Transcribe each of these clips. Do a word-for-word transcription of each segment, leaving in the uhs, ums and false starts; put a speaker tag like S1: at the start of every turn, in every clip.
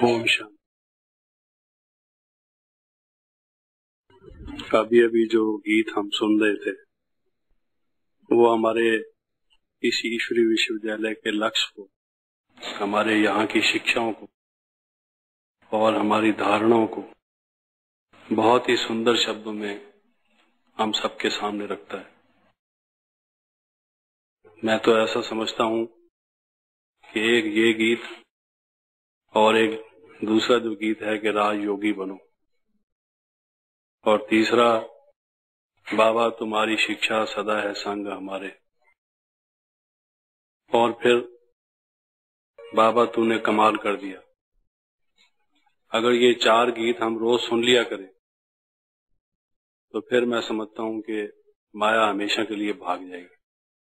S1: ओम शांति। अभी अभी जो गीत हम सुन रहे थे वो हमारे इस ईश्वरीय विश्वविद्यालय के लक्ष्य को, हमारे यहाँ की शिक्षाओं को और हमारी धारणाओं को बहुत ही सुंदर शब्दों में हम सबके सामने रखता है। मैं तो ऐसा समझता हूँ कि एक ये गीत और एक दूसरा जो गीत है कि राज योगी बनो, और तीसरा बाबा तुम्हारी शिक्षा सदा है संग हमारे, और फिर बाबा तूने कमाल कर दिया। अगर ये चार गीत हम रोज सुन लिया करें तो फिर मैं समझता हूं कि माया हमेशा के लिए भाग जाएगी।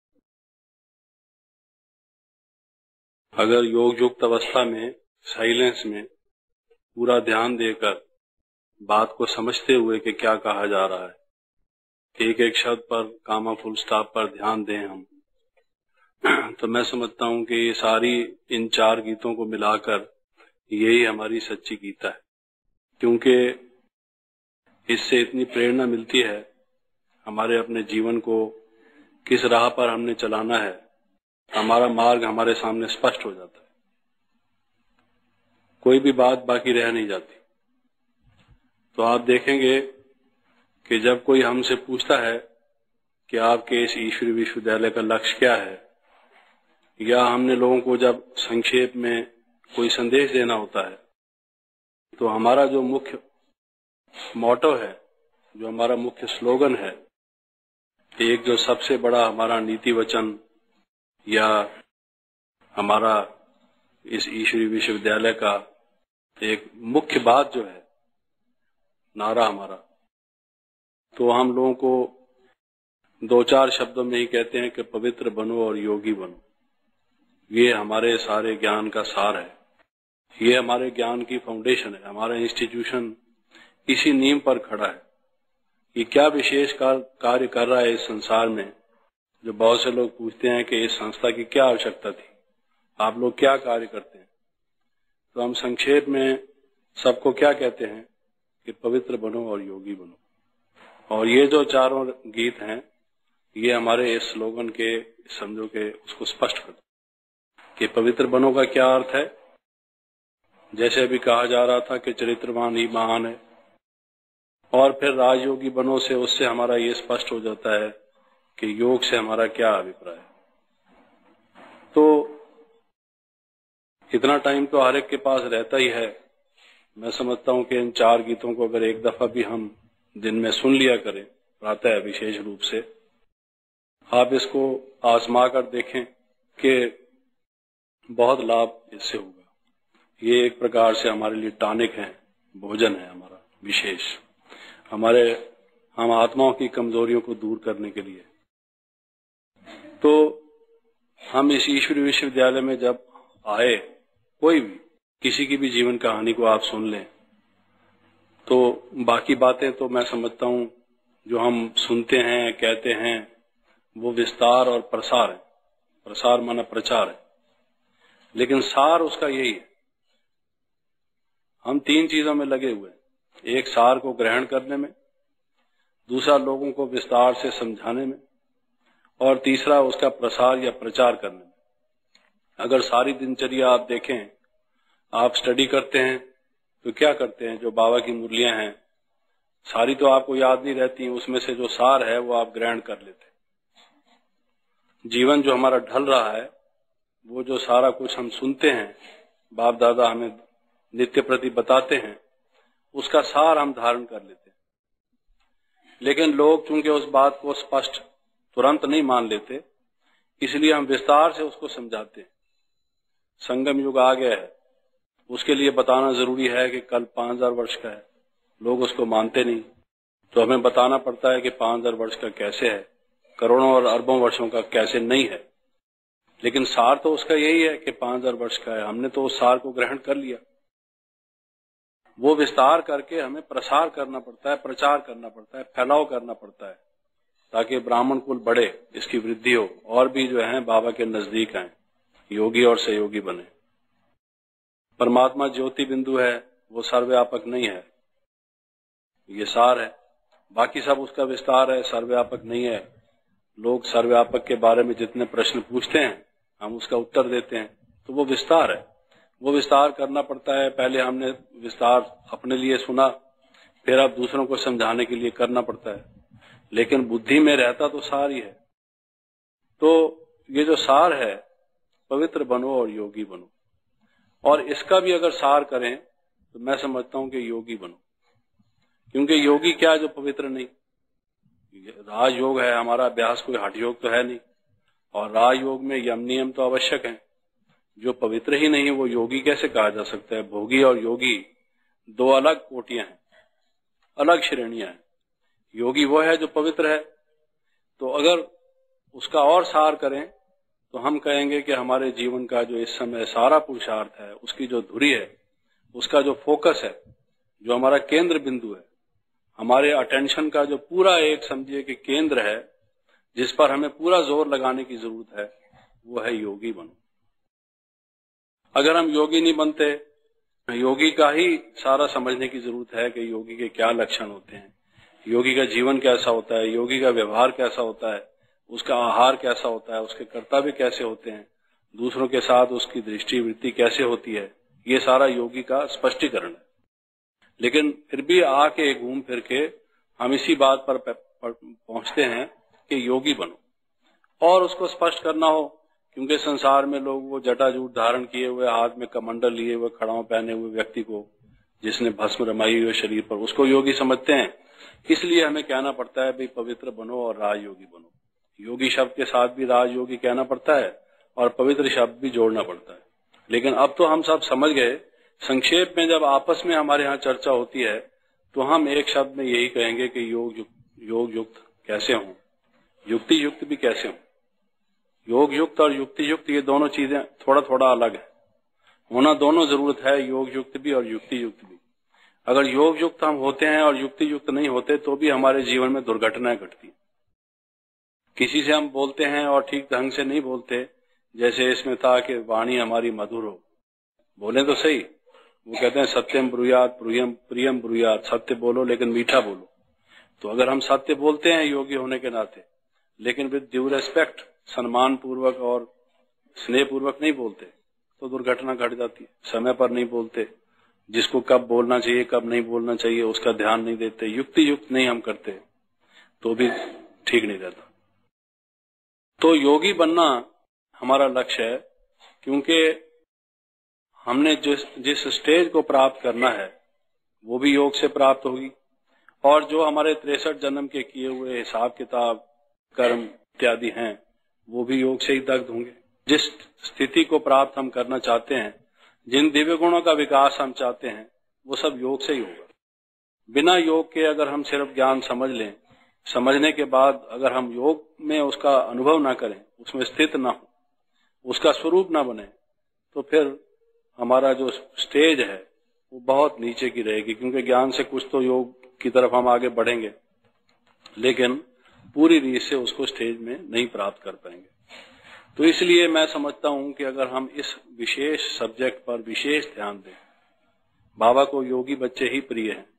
S1: अगर योग युक्त अवस्था में साइलेंस में पूरा ध्यान देकर बात को समझते हुए कि क्या कहा जा रहा है, एक एक शब्द पर, कामा फुल स्टॉप पर ध्यान दें हम, तो मैं समझता हूं कि ये सारी इन चार गीतों को मिलाकर यही हमारी सच्ची गीता है। क्योंकि इससे इतनी प्रेरणा मिलती है हमारे अपने जीवन को किस राह पर हमने चलाना है, हमारा मार्ग हमारे सामने स्पष्ट हो जाता है, कोई भी बात बाकी रह नहीं जाती। तो आप देखेंगे कि जब कोई हमसे पूछता है कि आपके इस ईश्वरीय विश्वविद्यालय का लक्ष्य क्या है, या हमने लोगों को जब संक्षेप में कोई संदेश देना होता है, तो हमारा जो मुख्य मोटो है, जो हमारा मुख्य स्लोगन है, एक जो सबसे बड़ा हमारा नीति वचन या हमारा इस ईश्वरीय विश्वविद्यालय का एक मुख्य बात जो है, नारा हमारा, तो हम लोगों को दो चार शब्दों में ही कहते हैं कि पवित्र बनो और योगी बनो। ये हमारे सारे ज्ञान का सार है, ये हमारे ज्ञान की फाउंडेशन है। हमारा इंस्टीट्यूशन इसी नींव पर खड़ा है। ये क्या विशेष कार्य कर रहा है इस संसार में, जो बहुत से लोग पूछते हैं कि इस संस्था की क्या आवश्यकता थी, आप लोग क्या कार्य करते हैं, तो हम संक्षेप में सबको क्या कहते हैं कि पवित्र बनो और योगी बनो। और ये जो चारों गीत हैं ये हमारे इस स्लोगन के, समझो के उसको स्पष्ट करते कि पवित्र बनो का क्या अर्थ है। जैसे अभी कहा जा रहा था कि चरित्रवान ही महान है, और फिर राजयोगी बनो से उससे हमारा ये स्पष्ट हो जाता है कि योग से हमारा क्या अभिप्राय है। तो इतना टाइम तो हर एक के पास रहता ही है। मैं समझता हूं कि इन चार गीतों को अगर एक दफा भी हम दिन में सुन लिया करें, प्रातः विशेष रूप से, आप इसको आजमा कर देखें कि बहुत लाभ इससे होगा। ये एक प्रकार से हमारे लिए टॉनिक है, भोजन है हमारा विशेष, हमारे हम आत्माओं की कमजोरियों को दूर करने के लिए। तो हम इस ईश्वरीय विश्वविद्यालय में जब आए, कोई भी किसी की भी जीवन कहानी को आप सुन लें, तो बाकी बातें तो मैं समझता हूं जो हम सुनते हैं, कहते हैं, वो विस्तार और प्रसार है। प्रसार माना प्रचार है, लेकिन सार उसका यही है। हम तीन चीजों में लगे हुए हैं, एक सार को ग्रहण करने में, दूसरा लोगों को विस्तार से समझाने में, और तीसरा उसका प्रसार या प्रचार करने में। अगर सारी दिनचर्या आप देखें, आप स्टडी करते हैं तो क्या करते हैं, जो बाबा की मुरलियां हैं सारी तो आपको याद नहीं रहती, उसमें से जो सार है वो आप ग्रहण कर लेते हैं। जीवन जो हमारा ढल रहा है, वो जो सारा कुछ हम सुनते हैं, बाप दादा हमें नित्य प्रति बताते हैं, उसका सार हम धारण कर लेते हैं। लेकिन लोग चूंकि उस बात को स्पष्ट तुरंत नहीं मान लेते, इसलिए हम विस्तार से उसको समझाते हैं। संगम युग आ गया है, उसके लिए बताना जरूरी है कि कल पांच हजार वर्ष का है। लोग उसको मानते नहीं, तो हमें बताना पड़ता है कि पांच हजार वर्ष का कैसे है, करोड़ों और अरबों वर्षों का कैसे नहीं है। लेकिन सार तो उसका यही है कि पांच हजार वर्ष का है। हमने तो उस सार को ग्रहण कर लिया। वो विस्तार करके हमें प्रसार करना पड़ता है, प्रचार करना पड़ता है, फैलाव करना पड़ता है, ताकि ब्राह्मण कुल बढ़े, इसकी वृद्धि हो, और भी जो है बाबा के नजदीक आए, योगी और सहयोगी बने। परमात्मा ज्योति बिंदु है, वो सर्वव्यापक नहीं है, ये सार है। बाकी सब उसका विस्तार है, सर्वव्यापक नहीं है। लोग सर्वव्यापक के बारे में जितने प्रश्न पूछते हैं हम उसका उत्तर देते हैं, तो वो विस्तार है। वो विस्तार करना पड़ता है। पहले हमने विस्तार अपने लिए सुना, फिर अब दूसरों को समझाने के लिए करना पड़ता है, लेकिन बुद्धि में रहता तो सार ही है। तो ये जो सार है, पवित्र बनो और योगी बनो, और इसका भी अगर सार करें तो मैं समझता हूं कि योगी बनो। क्योंकि योगी क्या है जो पवित्र नहीं? राजयोग है हमारा अभ्यास, कोई हठ योग तो है नहीं, और राजयोग में यम नियम तो आवश्यक है। जो पवित्र ही नहीं वो योगी कैसे कहा जा सकता है? भोगी और योगी दो अलग कोटियां हैं, अलग श्रेणियां हैं। योगी वो है जो पवित्र है। तो अगर उसका और सार करें तो हम कहेंगे कि हमारे जीवन का जो इस समय सारा पुरुषार्थ है, उसकी जो धुरी है, उसका जो फोकस है, जो हमारा केंद्र बिंदु है, हमारे अटेंशन का जो पूरा एक समझिए कि केंद्र है, जिस पर हमें पूरा जोर लगाने की जरूरत है, वो है योगी बनो। अगर हम योगी नहीं बनते, योगी का ही सारा समझने की जरूरत है कि योगी के क्या लक्षण होते हैं, योगी का जीवन कैसा होता है, योगी का व्यवहार कैसा होता है, उसका आहार कैसा होता है, उसके कर्तव्य कैसे होते हैं, दूसरों के साथ उसकी दृष्टि वृत्ति कैसे होती है, ये सारा योगी का स्पष्टीकरण है। लेकिन फिर भी आके घूम फिर के हम इसी बात पर पहुंचते हैं कि योगी बनो, और उसको स्पष्ट करना हो। क्योंकि संसार में लोग वो जटाजूट धारण किए हुए, हाथ में कमंडल लिए हुए, खड़ाऊ पहने हुए व्यक्ति को, जिसने भस्म रमाई हुए शरीर पर, उसको योगी समझते हैं। इसलिए हमें कहना पड़ता है भाई पवित्र बनो और राजयोगी बनो। योगी शब्द के साथ भी राजयोगी कहना पड़ता है और पवित्र शब्द भी जोड़ना पड़ता है। लेकिन अब तो हम सब समझ गए। संक्षेप में जब आपस में हमारे यहाँ चर्चा होती है तो हम एक शब्द में यही कहेंगे कि योग युक्त योग युक्त कैसे हों, युक्ति युक्त भी कैसे हों। योग युक्त और युक्ति युक्त ये दोनों चीजें थोड़ा थोड़ा अलग है, होना दोनों जरूरत है, योग युक्त भी और युक्ति युक्त भी। अगर योग युक्त हम होते हैं और युक्ति युक्त नहीं होते तो भी हमारे जीवन में दुर्घटनाएं घटती। किसी से हम बोलते हैं और ठीक ढंग से नहीं बोलते, जैसे इसमें था कि वाणी हमारी मधुर हो, बोले तो सही। वो कहते हैं सत्यम ब्रूयात प्रियम प्रियम ब्रूयात, सत्य बोलो लेकिन मीठा बोलो। तो अगर हम सत्य बोलते हैं योगी होने के नाते, लेकिन विद ड्यू रेस्पेक्ट, सम्मान पूर्वक और स्नेह पूर्वक नहीं बोलते, तो दुर्घटना घट जाती है। समय पर नहीं बोलते, जिसको कब बोलना चाहिए कब नहीं बोलना चाहिए उसका ध्यान नहीं देते, युक्ति युक्त नहीं हम करते, तो भी ठीक नहीं रहता। तो योगी बनना हमारा लक्ष्य है, क्योंकि हमने जिस जिस स्टेज को प्राप्त करना है वो भी योग से प्राप्त होगी, और जो हमारे तिरसठ जन्म के किए हुए हिसाब किताब कर्म इत्यादि हैं वो भी योग से ही दग्ध होंगे। जिस स्थिति को प्राप्त हम करना चाहते हैं, जिन दिव्य गुणों का विकास हम चाहते हैं, वो सब योग से ही होगा। बिना योग के अगर हम सिर्फ ज्ञान समझ लें, समझने के बाद अगर हम योग में उसका अनुभव ना करें, उसमें स्थित ना हो, उसका स्वरूप ना बने, तो फिर हमारा जो स्टेज है वो बहुत नीचे की रहेगी। क्योंकि ज्ञान से कुछ तो योग की तरफ हम आगे बढ़ेंगे, लेकिन पूरी रीत से उसको स्टेज में नहीं प्राप्त कर पाएंगे। तो इसलिए मैं समझता हूं कि अगर हम इस विशेष सब्जेक्ट पर विशेष ध्यान दें, बाबा को योगी बच्चे ही प्रिय हैं,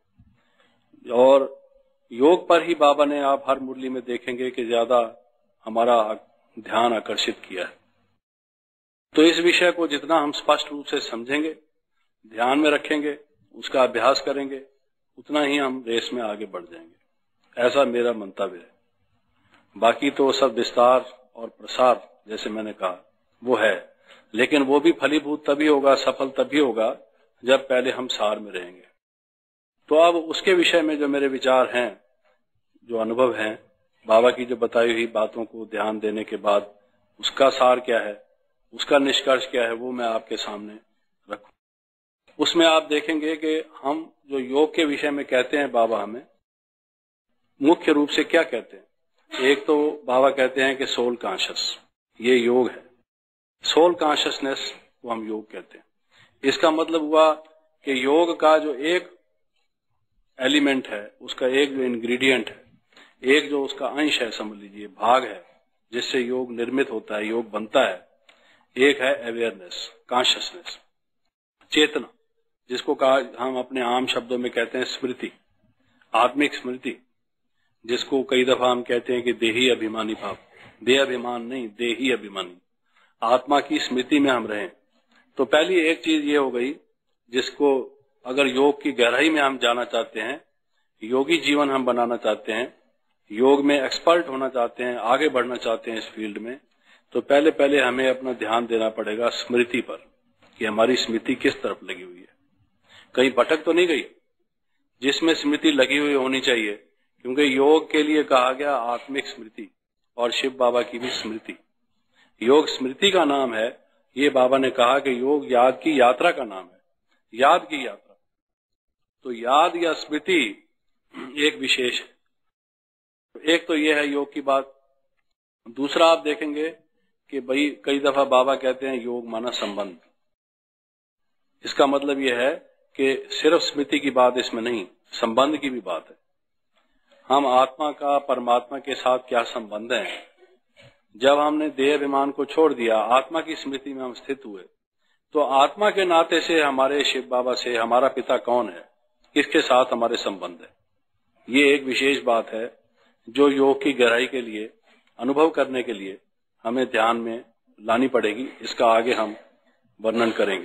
S1: और योग पर ही बाबा ने, आप हर मुरली में देखेंगे कि ज्यादा हमारा ध्यान आकर्षित किया है। तो इस विषय को जितना हम स्पष्ट रूप से समझेंगे, ध्यान में रखेंगे, उसका अभ्यास करेंगे, उतना ही हम रेस में आगे बढ़ जाएंगे। ऐसा मेरा मंतव्य है। बाकी तो सब विस्तार और प्रसार जैसे मैंने कहा वो है, लेकिन वो भी फलीभूत तभी होगा, सफल तभी होगा जब पहले हम सार में रहेंगे। तो अब उसके विषय में जो मेरे विचार हैं, जो अनुभव हैं, बाबा की जो बताई हुई बातों को ध्यान देने के बाद उसका सार क्या है, उसका निष्कर्ष क्या है, वो मैं आपके सामने रखूं। उसमें आप देखेंगे कि हम जो योग के विषय में कहते हैं, बाबा हमें मुख्य रूप से क्या कहते हैं। एक तो बाबा कहते हैं कि सोल कॉन्शियस, ये योग है। सोल कॉन्शियसनेस को हम योग कहते हैं। इसका मतलब हुआ कि योग का जो एक एलिमेंट है, उसका एक जो इंग्रेडिएंट है, एक जो उसका अंश है, समझ लीजिए भाग है, जिससे योग निर्मित होता है, योग बनता है, एक है अवेयरनेस, कॉन्शियसनेस। चेतना, जिसको कहा हम अपने आम शब्दों में कहते हैं स्मृति, आत्मिक स्मृति, जिसको कई दफा हम कहते हैं कि देही अभिमानी भाव, देह अभिमान नहीं, देही अभिमानी, आत्मा की स्मृति में हम रहें। तो पहली एक चीज ये हो गई, जिसको अगर योग की गहराई में हम जाना चाहते हैं, योगी जीवन हम बनाना चाहते हैं, योग में एक्सपर्ट होना चाहते हैं, आगे बढ़ना चाहते हैं इस फील्ड में, तो पहले पहले हमें अपना ध्यान देना पड़ेगा स्मृति पर, कि हमारी स्मृति किस तरफ लगी हुई है, कहीं भटक तो नहीं गई, जिसमें स्मृति लगी हुई होनी चाहिए। क्योंकि योग के लिए कहा गया आत्मिक स्मृति, और शिव बाबा की भी स्मृति। योग स्मृति का नाम है। ये बाबा ने कहा कि योग याद की यात्रा का नाम है, याद की यात्रा। तो याद या स्मृति एक विशेष है। एक तो ये है योग की बात। दूसरा आप देखेंगे कि भाई कई दफा बाबा कहते हैं योग माना संबंध। इसका मतलब यह है कि सिर्फ स्मृति की बात इसमें नहीं, संबंध की भी बात है। हम आत्मा का परमात्मा के साथ क्या संबंध है। जब हमने देह अभिमान को छोड़ दिया, आत्मा की स्मृति में हम स्थित हुए, तो आत्मा के नाते से हमारे शिव बाबा से हमारा पिता कौन है, किसके साथ हमारे संबंध है, ये एक विशेष बात है जो योग की गहराई के लिए, अनुभव करने के लिए हमें ध्यान में लानी पड़ेगी। इसका आगे हम वर्णन करेंगे।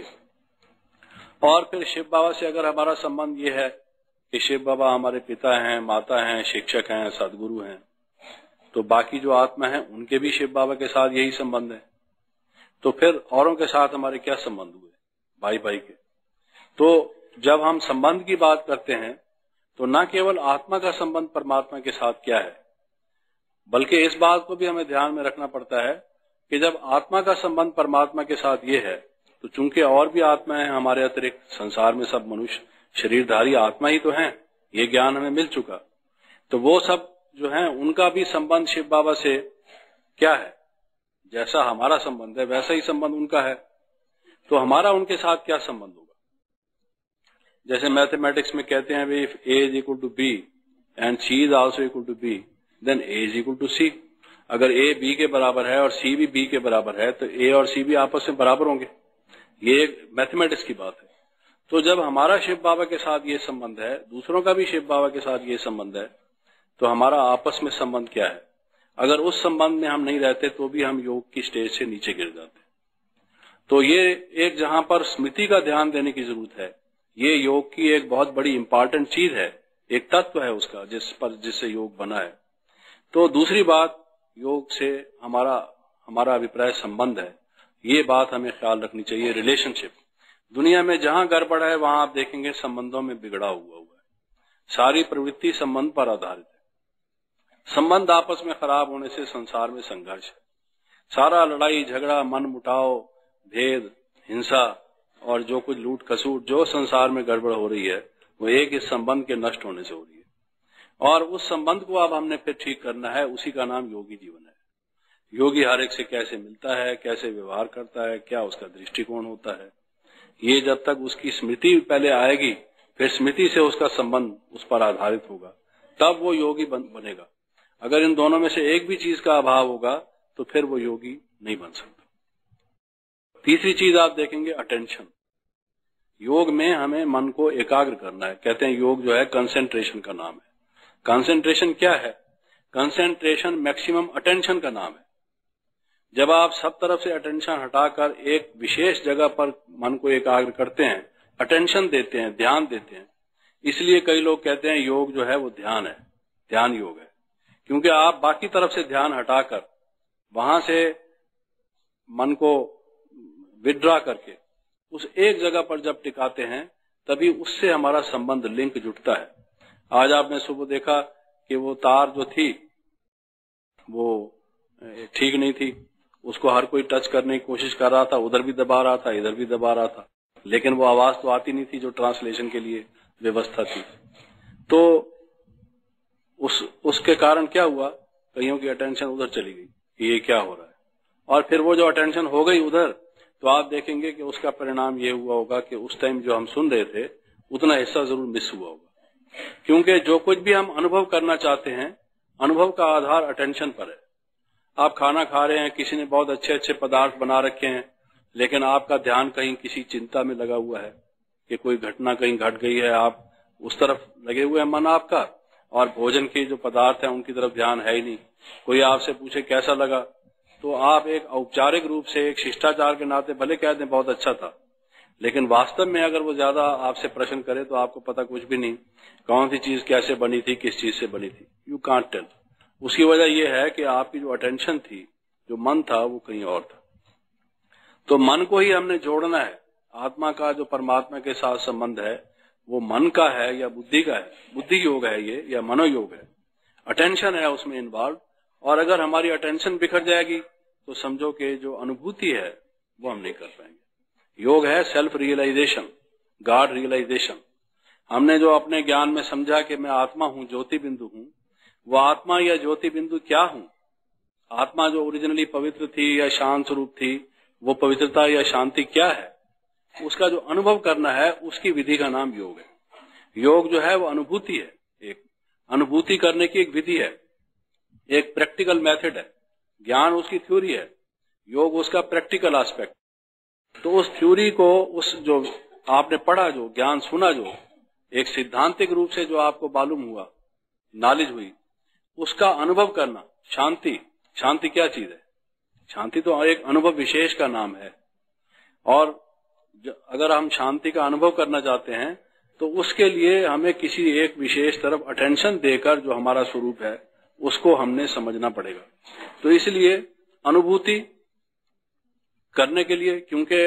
S1: और फिर शिव बाबा से अगर हमारा संबंध ये है कि शिव बाबा हमारे पिता हैं, माता हैं, शिक्षक हैं, सदगुरु हैं, तो बाकी जो आत्मा है उनके भी शिव बाबा के साथ यही संबंध है। तो फिर औरों के साथ हमारे क्या संबंध हुए, भाई भाई के। तो जब हम संबंध की बात करते हैं तो न केवल आत्मा का संबंध परमात्मा के साथ क्या है, बल्कि इस बात को भी हमें ध्यान में रखना पड़ता है कि जब आत्मा का संबंध परमात्मा के साथ ये है, तो चूंकि और भी आत्मा है हमारे अतिरिक्त, संसार में सब मनुष्य शरीरधारी आत्मा ही तो हैं, ये ज्ञान हमें मिल चुका। तो वो सब जो हैं उनका भी संबंध शिव बाबा से क्या है, जैसा हमारा संबंध है वैसा ही संबंध उनका है। तो हमारा उनके साथ क्या संबंध होगा। जैसे मैथमेटिक्स में कहते हैं भाई if A is equal to B and C is also equal to B then A is equal to C. अगर ए बी के बराबर है और सी भी बी के बराबर है तो ए और सी भी आपस में बराबर होंगे। ये एक मैथमेटिक्स की बात है। तो जब हमारा शिव बाबा के साथ ये संबंध है, दूसरों का भी शिव बाबा के साथ ये संबंध है, तो हमारा आपस में संबंध क्या है। अगर उस संबंध में हम नहीं रहते तो भी हम योग की स्टेज से नीचे गिर जाते। तो ये एक जहां पर स्मृति का ध्यान देने की जरूरत है, ये योग की एक बहुत बड़ी इंपॉर्टेंट चीज है, एक तत्व है उसका जिस पर जिससे योग बना है। तो दूसरी बात, योग से हमारा हमारा अभिप्राय संबंध है, ये बात हमें ख्याल रखनी चाहिए। रिलेशनशिप, दुनिया में जहां गड़बड़ है वहां आप देखेंगे संबंधों में बिगड़ा हुआ हुआ है। सारी प्रवृत्ति संबंध पर आधारित है। संबंध आपस में खराब होने से संसार में संघर्ष है। सारा लड़ाई झगड़ा, मन मुटाव, भेद, हिंसा और जो कुछ लूट खसूट जो संसार में गड़बड़ हो रही है वो एक इस संबंध के नष्ट होने से हो रही है। और उस संबंध को अब हमने फिर ठीक करना है, उसी का नाम योगी जीवन है। योगी हर एक से कैसे मिलता है, कैसे व्यवहार करता है, क्या उसका दृष्टिकोण होता है, ये जब तक उसकी स्मृति पहले आएगी, फिर स्मृति से उसका संबंध उस पर आधारित होगा, तब वो योगी बन, बनेगा। अगर इन दोनों में से एक भी चीज का अभाव होगा तो फिर वो योगी नहीं बन सकता। तीसरी चीज आप देखेंगे अटेंशन। योग में हमें मन को एकाग्र करना है। कहते हैं योग जो है कंसेंट्रेशन का नाम है। कंसेंट्रेशन क्या है? कंसेंट्रेशन मैक्सिमम अटेंशन का नाम है। जब आप सब तरफ से अटेंशन हटाकर एक विशेष जगह पर मन को एकाग्र करते हैं, अटेंशन देते हैं, ध्यान देते हैं। इसलिए कई लोग कहते हैं योग जो है वो ध्यान है, ध्यान योग है, क्योंकि आप बाकी तरफ से ध्यान हटाकर वहां से मन को विड्रॉ करके उस एक जगह पर जब टिकाते हैं तभी उससे हमारा संबंध, लिंक जुटता है। आज आपने सुबह देखा कि वो तार जो थी वो ठीक नहीं थी, उसको हर कोई टच करने की कोशिश कर रहा था, उधर भी दबा रहा था, इधर भी दबा रहा था, लेकिन वो आवाज तो आती नहीं थी जो ट्रांसलेशन के लिए व्यवस्था थी। तो उस उसके कारण क्या हुआ, कईयों की अटेंशन उधर चली गई कि ये क्या हो रहा है, और फिर वो जो अटेंशन हो गई उधर, तो आप देखेंगे कि उसका परिणाम ये हुआ होगा कि उस टाइम जो हम सुन रहे थे उतना हिस्सा जरूर मिस हुआ होगा। क्योंकि जो कुछ भी हम अनुभव करना चाहते हैं, अनुभव का आधार अटेंशन पर है। आप खाना खा रहे हैं, किसी ने बहुत अच्छे अच्छे पदार्थ बना रखे हैं, लेकिन आपका ध्यान कहीं किसी चिंता में लगा हुआ है कि कोई घटना कहीं घट गई है, आप उस तरफ लगे हुए हैं मन आपका, और भोजन के जो पदार्थ हैं उनकी तरफ ध्यान है ही नहीं। कोई आपसे पूछे कैसा लगा, तो आप एक औपचारिक रूप से एक शिष्टाचार के नाते भले कह दें बहुत अच्छा था, लेकिन वास्तव में अगर वो ज्यादा आपसे प्रश्न करे तो आपको पता कुछ भी नहीं कौन सी चीज कैसे बनी थी, किस चीज से बनी थी, यू कांट टेल। उसकी वजह यह है कि आपकी जो अटेंशन थी, जो मन था, वो कहीं और था। तो मन को ही हमने जोड़ना है। आत्मा का जो परमात्मा के साथ संबंध है वो मन का है या बुद्धि का है, बुद्धि योग है ये या मनोयोग है, अटेंशन है उसमें इन्वॉल्व। और अगर हमारी अटेंशन बिखर जाएगी तो समझो कि जो अनुभूति है वो हम नहीं कर पाएंगे। योग है सेल्फ रियलाइजेशन, गॉड रियलाइजेशन। हमने जो अपने ज्ञान में समझा कि मैं आत्मा हूं, ज्योति बिंदु हूं, वो आत्मा या ज्योति बिंदु क्या हूं? आत्मा जो ओरिजिनली पवित्र थी या शांत स्वरूप थी, वो पवित्रता या शांति क्या है? उसका जो अनुभव करना है उसकी विधि का नाम योग है। योग जो है वो अनुभूति है, एक अनुभूति करने की एक विधि है, एक प्रैक्टिकल मेथड है। ज्ञान उसकी थ्योरी है, योग उसका प्रैक्टिकल एस्पेक्ट। तो उस थ्योरी को, उस जो आपने पढ़ा, जो ज्ञान सुना, जो एक सिद्धांतिक रूप से जो आपको मालूम हुआ, नॉलेज हुई, उसका अनुभव करना। शांति, शांति क्या चीज है? शांति तो एक अनुभव विशेष का नाम है। और अगर हम शांति का अनुभव करना चाहते हैं तो उसके लिए हमें किसी एक विशेष तरफ अटेंशन देकर जो हमारा स्वरूप है उसको हमने समझना पड़ेगा। तो इसलिए अनुभूति करने के लिए, क्योंकि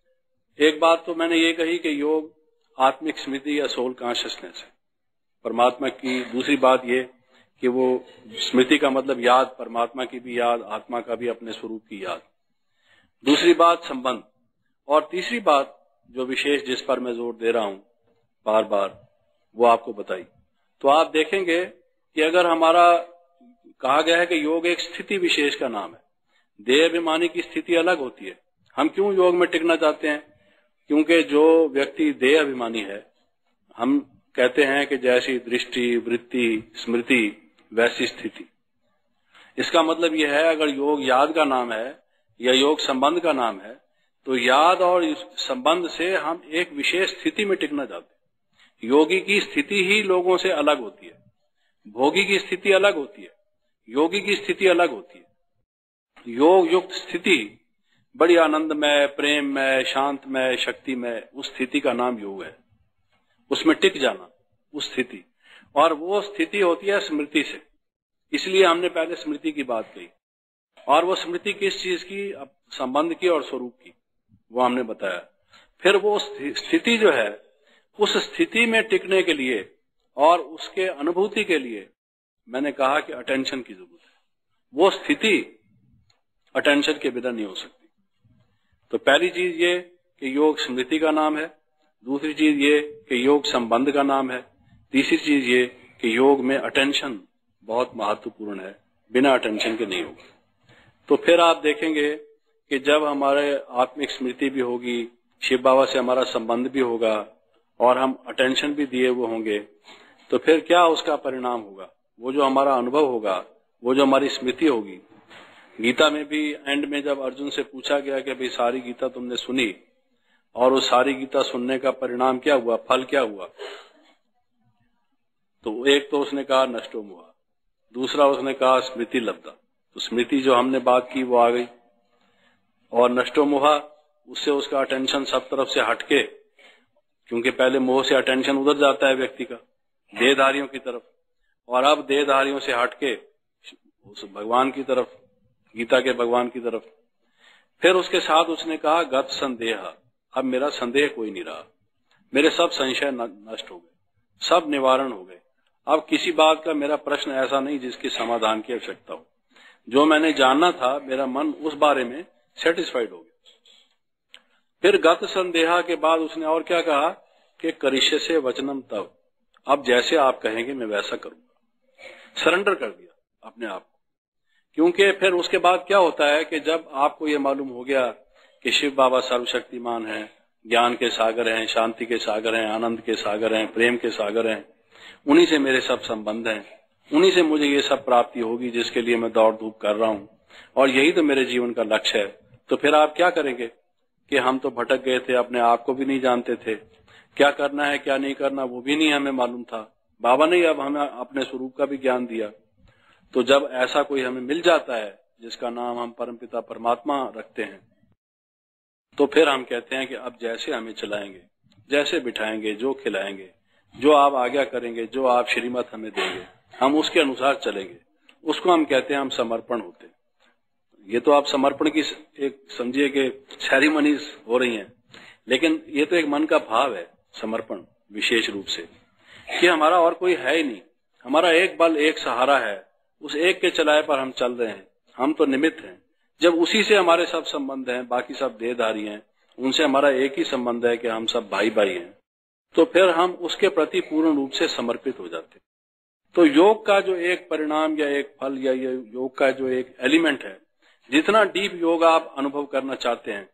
S1: एक बात तो मैंने ये कही कि योग आत्मिक स्मृति या सोल कॉन्शियसनेस है परमात्मा की। दूसरी बात ये कि वो स्मृति का मतलब याद, परमात्मा की भी याद, आत्मा का भी अपने स्वरूप की याद। दूसरी बात संबंध। और तीसरी बात जो विशेष जिस पर मैं जोर दे रहा हूं बार बार, वो आपको बताई। तो आप देखेंगे कि अगर हमारा कहा गया है कि योग एक स्थिति विशेष का नाम है, देह अभिमानी की स्थिति अलग होती है। हम क्यों योग में टिकना चाहते हैं? क्योंकि जो व्यक्ति देह अभिमानी है, हम कहते हैं कि जैसी दृष्टि, वृत्ति, स्मृति वैसी स्थिति। इसका मतलब यह है अगर योग याद का नाम है या योग संबंध का नाम है, तो याद और संबंध से हम एक विशेष स्थिति में टिकना चाहते हैं। योगी की स्थिति ही लोगों से अलग होती है, भोगी की स्थिति अलग होती है, योगी की स्थिति अलग होती है। योग युक्त स्थिति बड़ी आनंदमय, प्रेममय, शांतमय, शक्तिमय, उस स्थिति का नाम योग है। उसमें टिक जाना, उस स्थिति। और वो स्थिति होती है स्मृति से। इसलिए हमने पहले स्मृति की बात कही। और वो स्मृति किस चीज की? संबंध की और स्वरूप की, वो हमने बताया। फिर वो स्थिति जो है, उस स्थिति में टिकने के लिए और उसके अनुभूति के लिए मैंने कहा कि अटेंशन की जरूरत है। वो स्थिति अटेंशन के बिना नहीं हो सकती। तो पहली चीज ये कि योग स्मृति का नाम है, दूसरी चीज ये कि योग संबंध का नाम है, तीसरी चीज ये कि योग में अटेंशन बहुत महत्वपूर्ण है, बिना अटेंशन के नहीं होगा। तो फिर आप देखेंगे कि जब हमारे आत्मिक स्मृति भी होगी, शिव बाबा से हमारा संबंध भी होगा और हम अटेंशन भी दिए हुए होंगे, तो फिर क्या उसका परिणाम होगा? वो जो हमारा अनुभव होगा, वो जो हमारी स्मृति होगी। गीता में भी एंड में जब अर्जुन से पूछा गया कि भाई सारी गीता तुमने सुनी और उस सारी गीता सुनने का परिणाम क्या हुआ, फल क्या हुआ? तो एक तो उसने कहा नष्टो मोहा, दूसरा उसने कहा स्मृति लब्धा। तो स्मृति जो हमने बात की वो आ गई, और नष्टो मोहा, उससे उसका अटेंशन सब तरफ से हटके, क्योंकि पहले मोह से अटेंशन उधर जाता है व्यक्ति का देहधारियों की तरफ, और अब देहधारियों से हटके उस भगवान की तरफ, गीता के भगवान की तरफ। फिर उसके साथ उसने कहा गत संदेह, अब मेरा संदेह कोई नहीं रहा, मेरे सब संशय नष्ट हो गए, सब निवारण हो गए। अब किसी बात का मेरा प्रश्न ऐसा नहीं जिसके समाधान की आवश्यकता हो। जो मैंने जानना था, मेरा मन उस बारे में सेटिस्फाइड हो गया। फिर गत संदेहा के बाद उसने और क्या कहा कि करिष्य से वचनम तब, अब जैसे आप कहेंगे मैं वैसा करूंगा। सरेंडर कर दिया अपने आप को। क्योंकि फिर उसके बाद क्या होता है कि जब आपको ये मालूम हो गया कि शिव बाबा सर्वशक्तिमान हैं, ज्ञान के सागर हैं, शांति के सागर हैं, आनंद के सागर हैं, प्रेम के सागर हैं, उन्हीं से मेरे सब संबंध हैं, उन्हीं से मुझे ये सब प्राप्ति होगी जिसके लिए मैं दौड़ धूप कर रहा हूं, और यही तो मेरे जीवन का लक्ष्य है। तो फिर आप क्या करेंगे कि हम तो भटक गए थे, अपने आप को भी नहीं जानते थे, क्या करना है क्या नहीं करना वो भी नहीं हमें मालूम था। बाबा ने अब हमें अपने स्वरूप का भी ज्ञान दिया। तो जब ऐसा कोई हमें मिल जाता है जिसका नाम हम परमपिता परमात्मा रखते हैं, तो फिर हम कहते हैं कि अब जैसे हमें चलाएंगे, जैसे बिठाएंगे, जो खिलाएंगे, जो आप आज्ञा करेंगे, जो आप श्रीमत हमें देंगे, हम उसके अनुसार चलेंगे। उसको हम कहते हैं हम समर्पण होते हैं। ये तो आप समर्पण की एक समझिए कि सेरेमनीज हो रही हैं, लेकिन ये तो एक मन का भाव है समर्पण, विशेष रूप से कि हमारा और कोई है ही नहीं, हमारा एक बल एक सहारा है, उस एक के चलाए पर हम चल रहे हैं, हम तो निमित्त हैं। जब उसी से हमारे सब संबंध हैं, बाकी सब देहधारी हैं, उनसे हमारा एक ही संबंध है कि हम सब भाई भाई हैं, तो फिर हम उसके प्रति पूर्ण रूप से समर्पित हो जाते हैं। तो योग का जो एक परिणाम या एक फल या ये योग का जो एक एलिमेंट है, जितना डीप योग आप अनुभव करना चाहते हैं,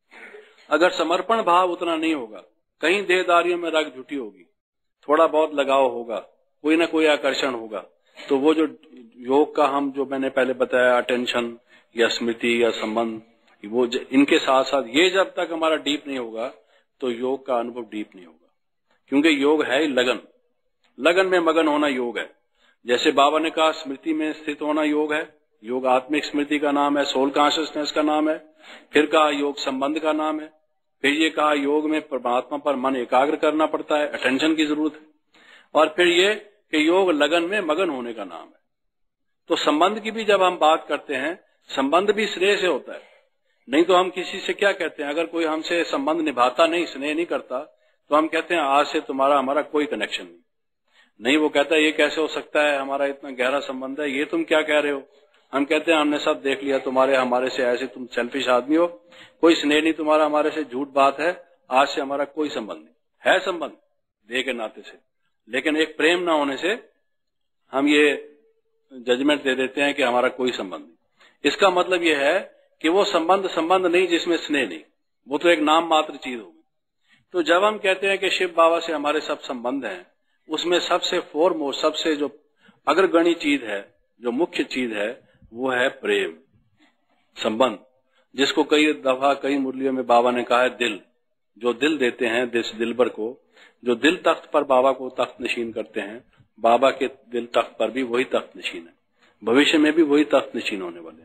S1: अगर समर्पण भाव उतना नहीं होगा, कहीं देहदारियों में रग जुटी होगी, थोड़ा बहुत लगाव होगा, कोई ना कोई आकर्षण होगा, तो वो जो योग का हम जो मैंने पहले बताया अटेंशन या स्मृति या संबंध, वो इनके साथ साथ ये जब तक हमारा डीप नहीं होगा तो योग का अनुभव डीप नहीं होगा। क्योंकि योग है लगन, लगन में मगन होना योग है। जैसे बाबा ने कहा स्मृति में स्थित होना योग है, योग आत्मिक स्मृति का नाम है, सोल कॉन्शियसनेस का नाम है। फिर कहा योग संबंध का नाम है। फिर ये कहा योग में परमात्मा पर मन एकाग्र करना पड़ता है, अटेंशन की जरूरत है। और फिर ये कि योग लगन में मगन होने का नाम है। तो संबंध की भी जब हम बात करते हैं, संबंध भी स्नेह से होता है। नहीं तो हम किसी से क्या कहते हैं, अगर कोई हमसे संबंध निभाता नहीं, स्नेह नहीं करता, तो हम कहते हैं आज से तुम्हारा हमारा कोई कनेक्शन नहीं। नहीं, वो कहता है ये कैसे हो सकता है, हमारा इतना गहरा संबंध है, ये तुम क्या कह रहे हो। हम कहते हैं हमने सब देख लिया, तुम्हारे हमारे से ऐसे तुम सेल्फिश आदमी हो, कोई स्नेह नहीं तुम्हारा हमारे से, झूठ बात है, आज से हमारा कोई संबंध नहीं है। संबंध देह के नाते से, लेकिन एक प्रेम ना होने से हम ये जजमेंट दे देते हैं कि हमारा कोई संबंध नहीं। इसका मतलब यह है कि वो संबंध संबंध नहीं जिसमें स्नेह नहीं, वो तो एक नाम मात्र चीज होगी। तो जब हम कहते हैं कि शिव बाबा से हमारे सब संबंध हैं, उसमें सबसे फोरमोस्ट, सबसे जो अग्रगणी चीज है, जो मुख्य चीज है, वो है प्रेम संबंध, जिसको कई दफा कई मुरलियों में बाबा ने कहा है दिल। जो दिल देते हैं दिस दिलबर को, जो दिल तख्त पर बाबा को तख्त नशीन करते हैं, बाबा के दिल तख्त पर भी वही तख्त नशीन है, भविष्य में भी वही तख्त नशीन होने वाले हैं।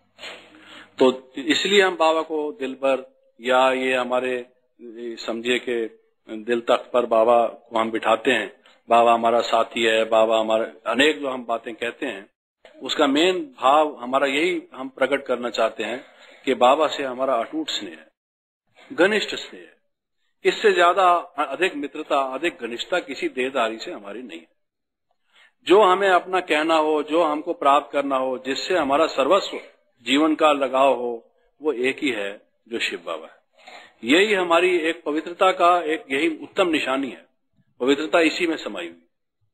S1: तो इसलिए हम बाबा को दिलबर, या ये हमारे समझिए कि दिल तख्त पर बाबा को हम बिठाते हैं, बाबा हमारा साथी है, बाबा हमारा, अनेक जो हम बातें कहते हैं, उसका मेन भाव हमारा यही हम प्रकट करना चाहते हैं कि बाबा से हमारा अटूट स्नेह है, घनिष्ठ स्नेह है। इससे ज्यादा अधिक मित्रता, अधिक घनिष्ठता किसी देहधारी से हमारी नहीं है। जो हमें अपना कहना हो, जो हमको प्राप्त करना हो, जिससे हमारा सर्वस्व जीवन का लगाव हो, वो एक ही है, जो शिव बाबा है। यही हमारी एक पवित्रता का एक यही उत्तम निशानी है। पवित्रता इसी में समाई हुई।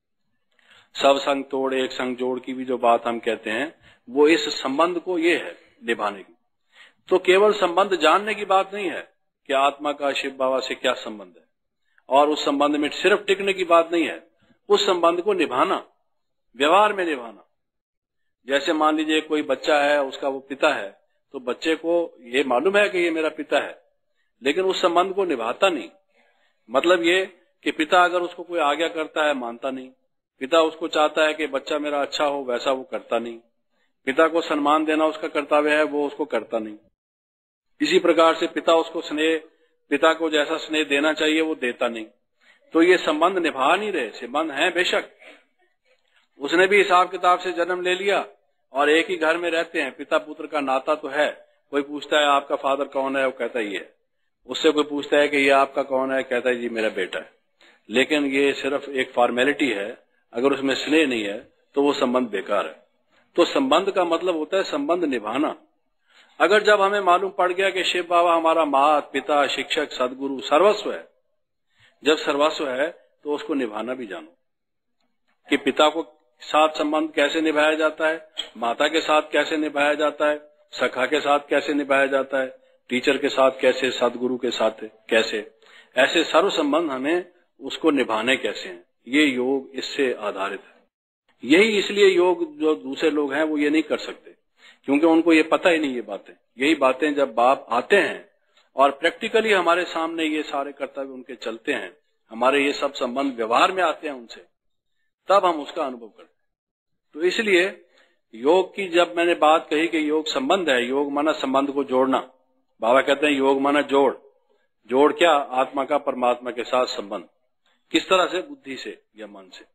S1: सब संग तोड़ एक संग जोड़ की भी जो बात हम कहते हैं, वो इस संबंध को ये है निभाने की। तो केवल संबंध जानने की बात नहीं है कि आत्मा का शिव बाबा से क्या संबंध है, और उस संबंध में सिर्फ टिकने की बात नहीं है, उस संबंध को निभाना, व्यवहार में निभाना। जैसे मान लीजिए कोई बच्चा है, उसका वो पिता है, तो बच्चे को ये मालूम है कि ये मेरा पिता है, लेकिन उस संबंध को निभाता नहीं। मतलब ये कि पिता अगर उसको कोई आज्ञा करता है, मानता नहीं। पिता उसको चाहता है कि बच्चा मेरा अच्छा हो, वैसा वो करता नहीं। पिता को सम्मान देना उसका कर्तव्य है, वो उसको करता नहीं। इसी प्रकार से पिता उसको स्नेह, पिता को जैसा स्नेह देना चाहिए वो देता नहीं। तो ये संबंध निभा नहीं रहे। संबंध है बेशक, उसने भी हिसाब किताब से जन्म ले लिया और एक ही घर में रहते हैं, पिता पुत्र का नाता तो है। कोई पूछता है आपका फादर कौन है, वो कहता है ये है। उससे कोई पूछता है कि ये आपका कौन है, कहता है जी मेरा बेटा है। लेकिन ये सिर्फ एक फॉर्मेलिटी है, अगर उसमें स्नेह नहीं है तो वो संबंध बेकार है। तो संबंध का मतलब होता है संबंध निभाना। अगर जब हमें मालूम पड़ गया कि शिव बाबा हमारा माता पिता शिक्षक सदगुरु सर्वस्व है, जब सर्वस्व है तो उसको निभाना भी जानो कि पिता को साथ संबंध कैसे निभाया जाता है, माता के साथ कैसे निभाया जाता है, सखा के साथ कैसे निभाया जाता है, टीचर के साथ कैसे, सदगुरु के साथ कैसे, ऐसे सर्व संबंध हमें उसको निभाने कैसे हैं। ये योग इससे आधारित है। यही इसलिए योग जो दूसरे लोग हैं वो ये नहीं कर सकते, क्योंकि उनको ये पता ही नहीं ये बातें। यही बातें जब बाप आते हैं और प्रैक्टिकली हमारे सामने ये सारे कर्तव्य उनके चलते हैं, हमारे ये सब संबंध व्यवहार में आते हैं उनसे, तब हम उसका अनुभव करते हैं। तो इसलिए योग की जब मैंने बात कही कि योग संबंध है, योग माना संबंध को जोड़ना। बाबा कहते हैं योग माना जोड़। जोड़ क्या? आत्मा का परमात्मा के साथ संबंध। किस तरह से? बुद्धि से या मन से।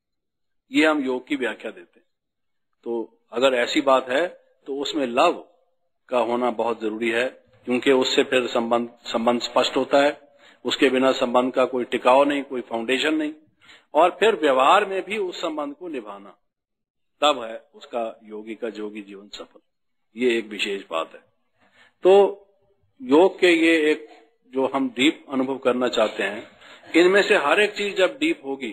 S1: ये हम योग की व्याख्या देते हैं। तो अगर ऐसी बात है तो उसमें लव का होना बहुत जरूरी है, क्योंकि उससे फिर संबंध संबंध स्पष्ट होता है। उसके बिना संबंध का कोई टिकाव नहीं, कोई फाउंडेशन नहीं। और फिर व्यवहार में भी उस संबंध को निभाना, तब है उसका योगी का जोगी जीवन सफल। ये एक विशेष बात है। तो योग के ये एक जो हम डीप अनुभव करना चाहते हैं, इनमें से हर एक चीज जब डीप होगी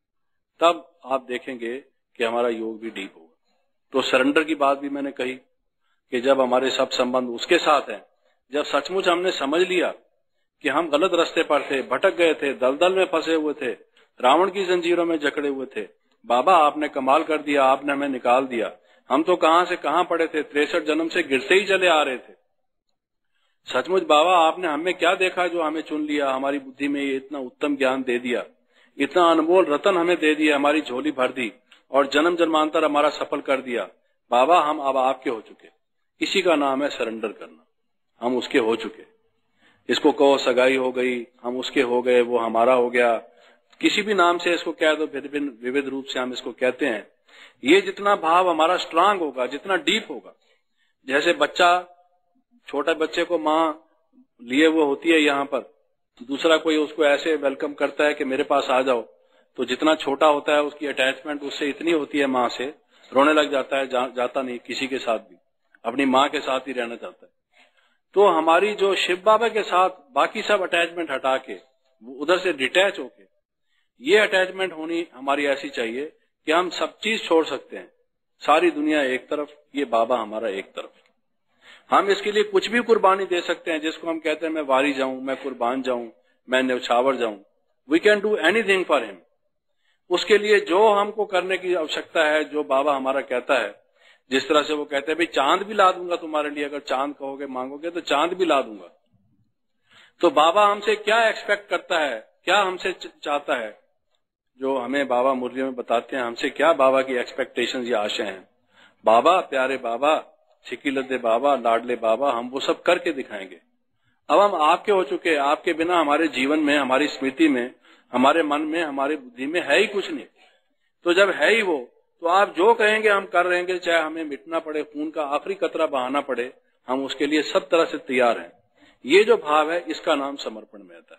S1: तब आप देखेंगे कि हमारा योग भी डीप होगा। तो सरेंडर की बात भी मैंने कही कि जब हमारे सब संबंध उसके साथ हैं, जब सचमुच हमने समझ लिया कि हम गलत रास्ते पर थे, भटक गए थे, दलदल में फंसे हुए थे, रावण की जंजीरों में जकड़े हुए थे, बाबा आपने कमाल कर दिया, आपने हमें निकाल दिया। हम तो कहां से कहां पड़े थे, तिरसठ जन्म से गिरते ही चले आ रहे थे। सचमुच बाबा आपने हमें क्या देखा जो हमें चुन लिया, हमारी बुद्धि में ये इतना उत्तम ज्ञान दे दिया, इतना अनमोल रतन हमें दे दिया, हमारी झोली भर दी और जन्म जन्मांतर हमारा सफल कर दिया। बाबा हम अब आपके हो चुके। इसी का नाम है सरेंडर करना। हम उसके हो चुके। इसको कहो सगाई हो गई, हम उसके हो गए, वो हमारा हो गया, किसी भी नाम से इसको कह दो, भिन्न विविध रूप से हम इसको कहते हैं। ये जितना भाव हमारा स्ट्रांग होगा, जितना डीप होगा, जैसे बच्चा, छोटे बच्चे को माँ लिए वो होती है यहाँ पर, दूसरा कोई उसको ऐसे वेलकम करता है कि मेरे पास आ जाओ, तो जितना छोटा होता है उसकी अटैचमेंट उससे इतनी होती है, माँ से रोने लग जाता है, जा, जाता नहीं किसी के साथ भी, अपनी माँ के साथ ही रहना चाहता है। तो हमारी जो शिव बाबा के साथ बाकी सब अटैचमेंट हटा के उधर से डिटैच होके ये अटैचमेंट होनी हमारी ऐसी चाहिए कि हम सब चीज छोड़ सकते हैं। सारी दुनिया एक तरफ, ये बाबा हमारा एक तरफ। हम इसके लिए कुछ भी कुर्बानी दे सकते हैं, जिसको हम कहते हैं मैं वारी जाऊं, मैं कुर्बान जाऊं, मैं न्यौछावर जाऊं। We can do anything for him. उसके लिए जो हमको करने की आवश्यकता है, जो बाबा हमारा कहता है, जिस तरह से वो कहते हैं भाई चांद भी ला दूंगा तुम्हारे लिए, अगर चांद कहोगे मांगोगे तो चांद भी ला दूंगा। तो बाबा हमसे क्या एक्सपेक्ट करता है, क्या हमसे चाहता है, जो हमें बाबा मुरलियों में बताते हैं, हमसे क्या बाबा की एक्सपेक्टेशंस या आशाएं हैं। बाबा, प्यारे बाबा, छिकीलद्दे बाबा, लाडले बाबा, हम वो सब करके दिखाएंगे। अब हम आपके हो चुके, आपके बिना हमारे जीवन में, हमारी स्मृति में, हमारे मन में, हमारी बुद्धि में है ही कुछ नहीं। तो जब है ही वो, तो आप जो कहेंगे हम कर रहेंगे, चाहे हमें मिटना पड़े, खून का आखिरी कतरा बहाना पड़े, हम उसके लिए सब तरह से तैयार हैं। ये जो भाव है, इसका नाम समर्पण में आता है।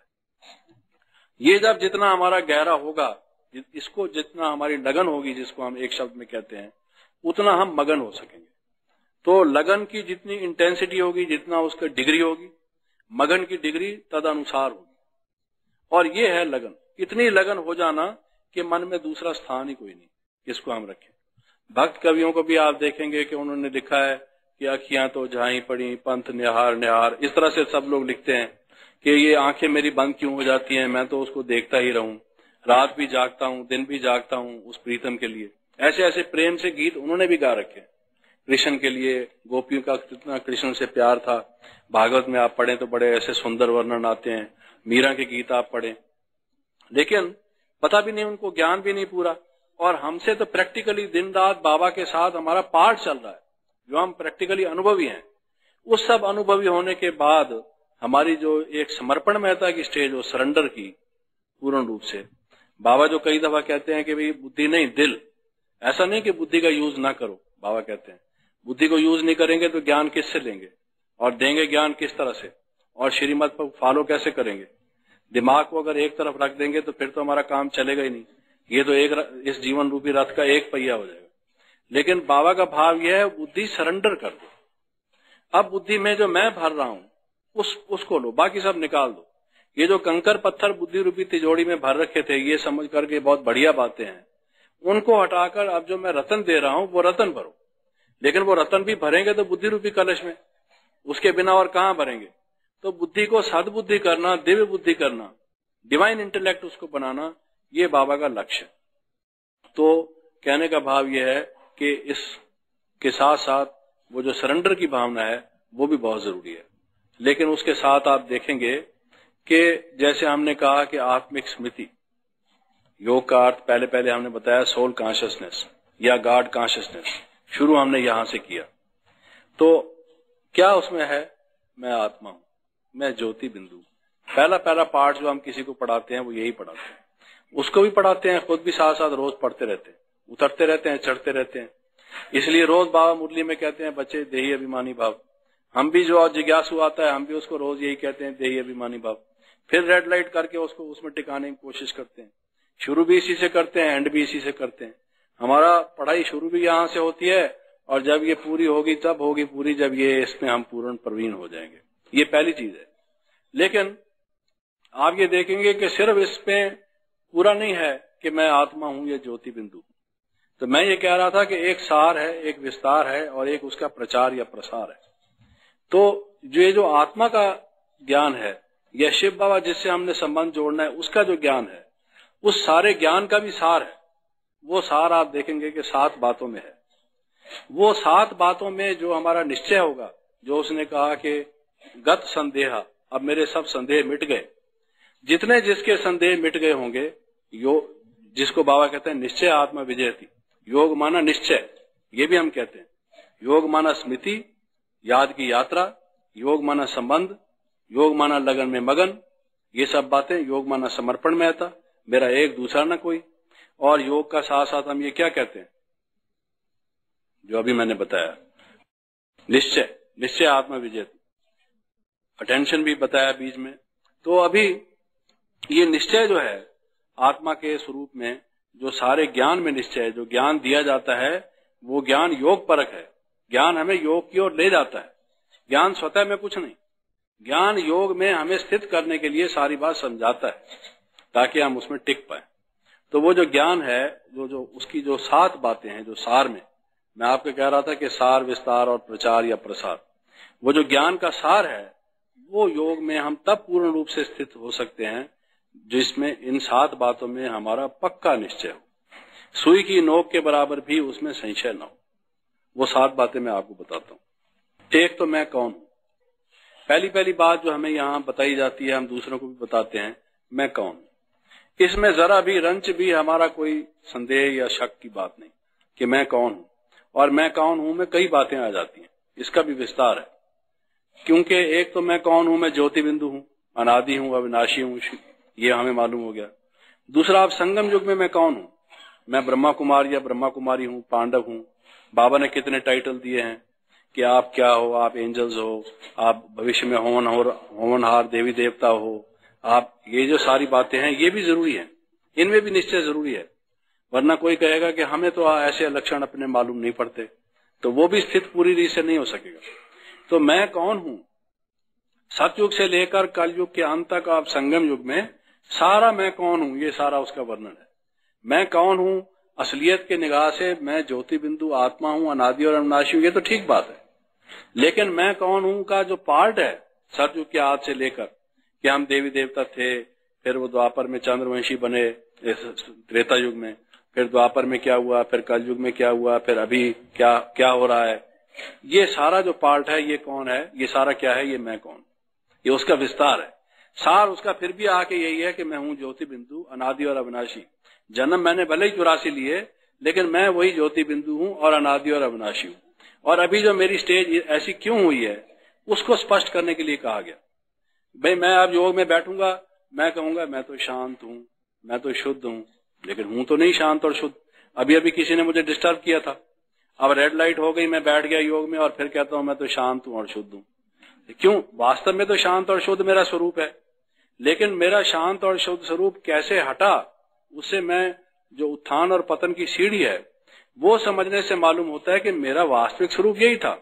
S1: ये जब जितना हमारा गहरा होगा, इसको जितना हमारी लगन होगी, जिसको हम एक शब्द में कहते हैं, उतना हम मगन हो सकेंगे। तो लगन की जितनी इंटेंसिटी होगी, जितना उसका डिग्री होगी, मगन की डिग्री तद अनुसार होगी। और ये है लगन। इतनी लगन हो जाना कि मन में दूसरा स्थान ही कोई नहीं, इसको हम रखें। भक्त कवियों को भी आप देखेंगे कि उन्होंने लिखा है कि अखियां तो झाई पड़ी, पंथ निहार निहार, इस तरह से सब लोग लिखते हैं कि ये आंखें मेरी बंद क्यों हो जाती हैं, मैं तो उसको देखता ही रहूं, रात भी जागता हूं, दिन भी जागता हूं उस प्रीतम के लिए। ऐसे ऐसे प्रेम से गीत उन्होंने भी गा रखे। कृष्ण के लिए, गोपियों का कितना कृष्ण से प्यार था। भागवत में आप पढ़ें तो बड़े ऐसे सुंदर वर्णन आते हैं, मीरा के गीत आप पढ़ें, लेकिन पता भी नहीं, उनको ज्ञान भी नहीं पूरा। और हमसे तो प्रैक्टिकली दिन रात बाबा के साथ हमारा पाठ चल रहा है, जो हम प्रैक्टिकली अनुभवी हैं। उस सब अनुभवी होने के बाद हमारी जो एक समर्पण महता की स्टेज हो, सरेंडर की, पूर्ण रूप से। बाबा जो कई दफा कहते हैं कि भाई बुद्धि नहीं दिल, ऐसा नहीं कि बुद्धि का यूज ना करो। बाबा कहते हैं बुद्धि को यूज नहीं करेंगे तो ज्ञान किससे लेंगे, और देंगे ज्ञान किस तरह से, और श्रीमत पर फॉलो कैसे करेंगे। दिमाग को अगर एक तरफ रख देंगे तो फिर तो हमारा काम चलेगा ही नहीं। ये तो एक इस जीवन रूपी रथ का एक पहिया हो जाएगा। लेकिन बाबा का भाव यह है, बुद्धि सरेंडर कर दो। अब बुद्धि में जो मैं भर रहा हूं उस उसको लो, बाकी सब निकाल दो। ये जो कंकर पत्थर बुद्धि रूपी तिजोरी में भर रखे थे, ये समझ करके बहुत बढ़िया बातें हैं, उनको हटाकर अब जो मैं रतन दे रहा हूं वो रतन भरो। लेकिन वो रतन भी भरेंगे तो बुद्धि रूपी कलश में, उसके बिना और कहां भरेंगे। तो बुद्धि को सद्बुद्धि करना, दिव्य बुद्धि करना, डिवाइन इंटेलेक्ट उसको बनाना, ये बाबा का लक्ष्य। तो कहने का भाव यह है कि इस के साथ साथ वो जो सरेंडर की भावना है वो भी बहुत जरूरी है। लेकिन उसके साथ आप देखेंगे कि जैसे हमने कहा कि आत्मिक स्मृति, योग का अर्थ पहले पहले हमने बताया सोल कॉन्शियसनेस या गॉड कॉन्शियसनेस, शुरू हमने यहां से किया। तो क्या उसमें है? मैं आत्मा हूं, मैं ज्योति बिंदु। पहला पहला पार्ट जो हम किसी को पढ़ाते हैं वो यही पढ़ाते हैं, उसको भी पढ़ाते हैं, खुद भी साथ साथ रोज पढ़ते रहते हैं, उतरते रहते हैं, चढ़ते रहते हैं। इसलिए रोज बाबा मुरली में कहते हैं बच्चे देही अभिमानी भाव। हम भी जो जिज्ञासु आता है हम भी उसको रोज यही कहते हैं देही अभिमानी भाव। फिर रेड लाइट करके उसको उसमें टिकाने की कोशिश करते हैं। शुरू भी इसी से करते हैं, एंड भी इसी से करते हैं। हमारा पढ़ाई शुरू भी यहां से होती है और जब ये पूरी होगी तब होगी पूरी जब ये इसमें हम पूर्ण प्रवीण हो जाएंगे। ये पहली चीज है। लेकिन आप ये देखेंगे कि सिर्फ इसमें पूरा नहीं है कि मैं आत्मा हूं या ज्योति बिंदु। तो मैं ये कह रहा था कि एक सार है, एक विस्तार है और एक उसका प्रचार या प्रसार है। तो जो ये जो आत्मा का ज्ञान है या शिव बाबा जिससे हमने संबंध जोड़ना है उसका जो ज्ञान है, उस सारे ज्ञान का भी सार है। वो सार आप देखेंगे कि सात बातों में है। वो सात बातों में जो हमारा निश्चय होगा, जो उसने कहा कि गत संदेह, अब मेरे सब संदेह मिट गए। जितने जिसके संदेह मिट गए होंगे, योग जिसको बाबा कहते हैं निश्चय आत्मा विजयती। योग माना निश्चय, ये भी हम कहते हैं। योग माना स्मृति, याद की यात्रा। योग माना संबंध, योग माना लगन में मगन। ये सब बातें, योग माना समर्पण में आता, मेरा एक दूसरा न कोई। और योग का साथ साथ हम ये क्या कहते हैं जो अभी मैंने बताया, निश्चय, निश्चय आत्मा विजयती। अटेंशन भी बताया बीच में। तो अभी ये निश्चय जो है आत्मा के स्वरूप में, जो सारे ज्ञान में निश्चय, जो ज्ञान दिया जाता है वो ज्ञान योग परक है। ज्ञान हमें योग की ओर ले जाता है। ज्ञान स्वतः में कुछ नहीं, ज्ञान योग में हमें स्थित करने के लिए सारी बात समझाता है ताकि हम उसमें टिक पाए। तो वो जो ज्ञान है, जो जो उसकी जो सात बातें हैं, जो सार में मैं आपको कह रहा था कि सार, विस्तार और प्रचार या प्रसार, वो जो ज्ञान का सार है वो योग में हम तब पूर्ण रूप से स्थित हो सकते हैं जिसमें इन सात बातों में हमारा पक्का निश्चय हो, सुई की नोक के बराबर भी उसमें संशय न हो। वो सात बातें मैं आपको बताता हूं। एक तो मैं कौन हूं। पहली पहली बात जो हमें यहाँ बताई जाती है, हम दूसरों को भी बताते हैं, मैं कौन। इसमें जरा भी रंच भी हमारा कोई संदेह या शक की बात नहीं कि मैं कौन हूं। और मैं कौन हूं में कई बातें आ जाती हैं, इसका भी विस्तार है। क्योंकि एक तो मैं कौन हूं, मैं ज्योति बिंदु हूं, अनादि हूं, अविनाशी हूं, ये हमें मालूम हो गया। दूसरा, आप संगम युग में मैं कौन हूं, मैं ब्रह्मा कुमार या ब्रह्मा कुमारी हूं, पांडव हूं। बाबा ने कितने टाइटल दिए हैं कि आप क्या हो, आप एंजल्स हो, आप भविष्य में होवन होवनहार देवी देवता हो, आप, ये जो सारी बातें हैं ये भी जरूरी है, इनमें भी निश्चय जरूरी है। वरना कोई कहेगा कि हमें तो ऐसे लक्षण अपने मालूम नहीं पड़ते, तो वो भी स्थित पूरी रीत से नहीं हो सकेगा। तो मैं कौन हूं, सतयुग से लेकर कलयुग के अंत तक, आप संगम युग में सारा मैं कौन हूं, ये सारा उसका वर्णन है। मैं कौन हूं असलियत के निगाह से, मैं ज्योति बिंदु आत्मा हूं, अनादि और अविनाशी हूं, ये तो ठीक बात है। लेकिन मैं कौन हूं का जो पार्ट है सतयुग के आद से लेकर कि हम देवी देवता थे, फिर वो द्वापर में चंद्रवंशी बने, त्रेता युग में, फिर द्वापर में क्या हुआ, फिर कलयुग में क्या हुआ, फिर अभी क्या क्या हो रहा है, ये सारा जो पार्ट है ये कौन है, ये सारा क्या है, ये मैं कौन, ये उसका विस्तार है। सार उसका फिर भी आके यही है कि मैं हूं ज्योति बिंदु अनादि और अविनाशी। जन्म मैंने भले ही चौरासी लिए, लेकिन मैं वही ज्योति बिंदु हूं और अनादि और अविनाशी हूं। और अभी जो मेरी स्टेज ऐसी क्यों हुई है उसको स्पष्ट करने के लिए कहा गया। भाई मैं अब योग में बैठूंगा, मैं कहूंगा मैं तो शांत हूं, मैं तो शुद्ध हूं, लेकिन हूं तो नहीं शांत और शुद्ध। अभी अभी किसी ने मुझे डिस्टर्ब किया था, अब रेड लाइट हो गई, मैं बैठ गया योग में और फिर कहता हूं मैं तो शांत हूं और शुद्ध हूं। क्यों? वास्तव में तो शांत और शुद्ध मेरा स्वरूप है, लेकिन मेरा शांत और शुद्ध स्वरूप कैसे हटा, उससे मैं जो उत्थान और पतन की सीढ़ी है वो समझने से मालूम होता है कि मेरा वास्तविक स्वरूप यही था।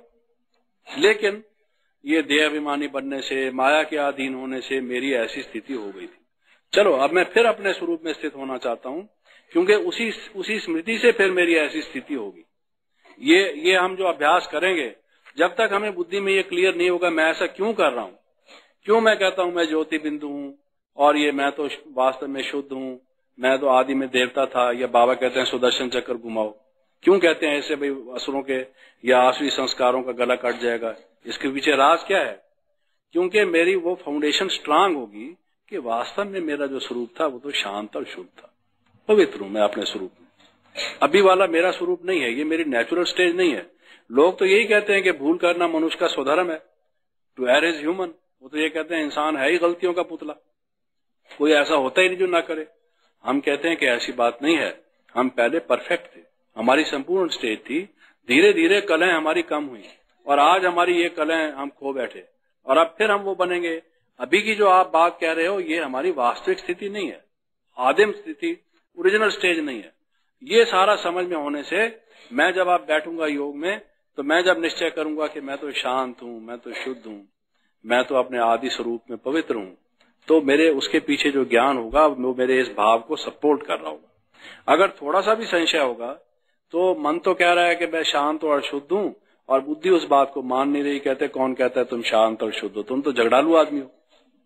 S1: लेकिन ये देह अभिमानी बनने से, माया के अधीन होने से मेरी ऐसी स्थिति हो गई थी। चलो अब मैं फिर अपने स्वरूप में स्थित होना चाहता हूं, क्योंकि उसी उसी स्मृति से फिर मेरी ऐसी स्थिति होगी। ये ये हम जो अभ्यास करेंगे, जब तक हमें बुद्धि में ये क्लियर नहीं होगा मैं ऐसा क्यों कर रहा हूं, क्यों मैं कहता हूं मैं ज्योति बिंदु हूं और ये मैं तो वास्तव में शुद्ध हूं, मैं तो आदि में देवता था, या बाबा कहते हैं सुदर्शन चक्र घुमाओ, क्यों कहते हैं ऐसे? भाई असुरों के या आसुरी संस्कारों का गला कट जाएगा। इसके पीछे राज क्या है क्योंकि मेरी वो फाउंडेशन स्ट्रांग होगी कि वास्तव में मेरा जो स्वरूप था वो तो शांत और शुद्ध था, पवित्र हूं मैं अपने स्वरूप में। अभी वाला मेरा स्वरूप नहीं है, ये मेरी नेचुरल स्टेज नहीं है। लोग तो यही कहते हैं कि भूल करना मनुष्य का स्वधर्म है, टू एरर इज ह्यूमन। वो तो ये कहते हैं इंसान है ही गलतियों का पुतला, कोई ऐसा होता ही नहीं जो ना करे। हम कहते हैं कि ऐसी बात नहीं है, हम पहले परफेक्ट थे, हमारी संपूर्ण स्टेज थी, धीरे धीरे कलें हमारी कम हुई और आज हमारी ये कलें हम खो बैठे और अब फिर हम वो बनेंगे। अभी की जो आप बात कह रहे हो ये हमारी वास्तविक स्थिति नहीं है, आदिम स्थिति, ओरिजिनल स्टेज नहीं है। ये सारा समझ में होने से मैं जब आप बैठूंगा योग में, तो मैं जब निश्चय करूंगा कि मैं तो शांत हूं, मैं तो शुद्ध हूं, मैं तो अपने आदि स्वरूप में पवित्र हूं, तो मेरे उसके पीछे जो ज्ञान होगा वो मेरे इस भाव को सपोर्ट कर रहा होगा। अगर थोड़ा सा भी संशय होगा तो मन तो कह रहा है कि मैं शांत और शुद्ध हूं और बुद्धि उस बात को मान नहीं रही। कहते कौन कहता है तुम शांत और शुद्ध हो, तुम तो झगड़ालू आदमी हो।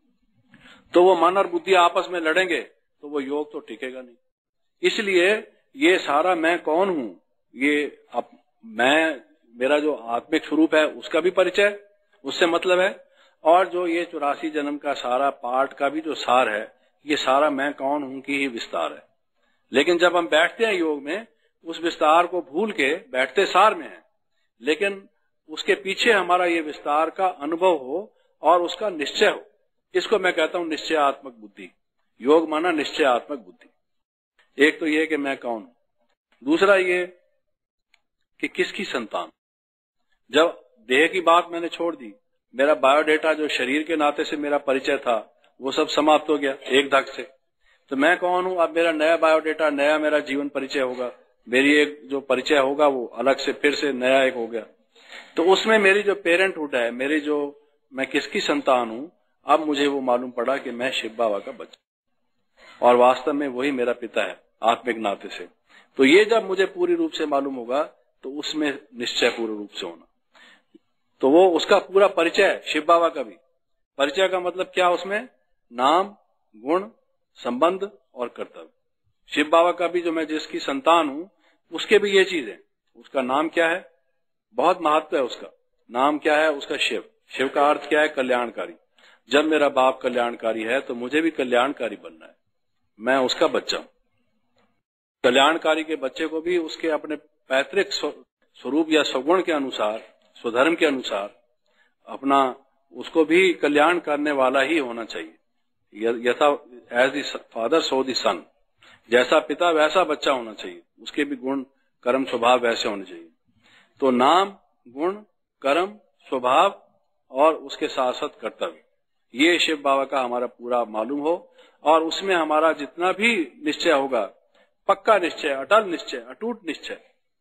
S1: तो वो मन और बुद्धि आपस में लड़ेंगे तो वो योग तो टिकेगा नहीं। इसलिए ये सारा मैं कौन हूं, ये अब मैं, मेरा जो आत्मिक स्वरूप है उसका भी परिचय उससे मतलब है, और जो ये चौरासी जन्म का सारा पाठ का भी जो सार है, ये सारा मैं कौन हूं की ही विस्तार है। लेकिन जब हम बैठते हैं योग में, उस विस्तार को भूल के बैठते सार में है, लेकिन उसके पीछे हमारा ये विस्तार का अनुभव हो और उसका निश्चय हो। इसको मैं कहता हूं निश्चयात्मक बुद्धि। योग माना निश्चयात्मक बुद्धि। एक तो ये कि मैं कौन हूं, दूसरा ये कि किसकी संतान। जब देह की बात मैंने छोड़ दी, मेरा बायोडेटा जो शरीर के नाते से मेरा परिचय था वो सब समाप्त हो गया एक धक से। तो मैं कौन हूं, अब मेरा नया बायोडेटा, नया मेरा जीवन परिचय होगा, मेरी एक जो परिचय होगा वो अलग से फिर से नया एक हो गया। तो उसमें मेरी जो पेरेंटहुड है, मेरी जो मैं किसकी संतान हूं, अब मुझे वो मालूम पड़ा कि मैं शिव बाबा का बच्चा और वास्तव में वही मेरा पिता है आत्मिक नाते से। तो ये जब मुझे पूरी रूप से मालूम होगा तो उसमें निश्चय पूर्ण रूप से होना, तो वो उसका पूरा परिचय, शिव बाबा का भी परिचय का मतलब क्या, उसमें नाम, गुण, संबंध और कर्तव्य। शिव बाबा का भी जो मैं जिसकी संतान हूं उसके भी ये चीज है। उसका नाम क्या है, बहुत महत्व है उसका। नाम क्या है उसका, शिव। शिव का अर्थ क्या है, कल्याणकारी। जब मेरा बाप कल्याणकारी है तो मुझे भी कल्याणकारी बनना है, मैं उसका बच्चा हूं। कल्याणकारी के बच्चे को भी उसके अपने पैतृक स्वरूप या स्वगुण के अनुसार, स्वधर्म के अनुसार अपना, उसको भी कल्याण करने वाला ही होना चाहिए। यथा as the father so the son, जैसा पिता वैसा बच्चा होना चाहिए, उसके भी गुण कर्म स्वभाव वैसे होने चाहिए। तो नाम, गुण, कर्म, स्वभाव और उसके साथ साथ कर्तव्य, ये शिव बाबा का हमारा पूरा मालूम हो और उसमें हमारा जितना भी निश्चय होगा, पक्का निश्चय, अटल निश्चय, अटूट निश्चय,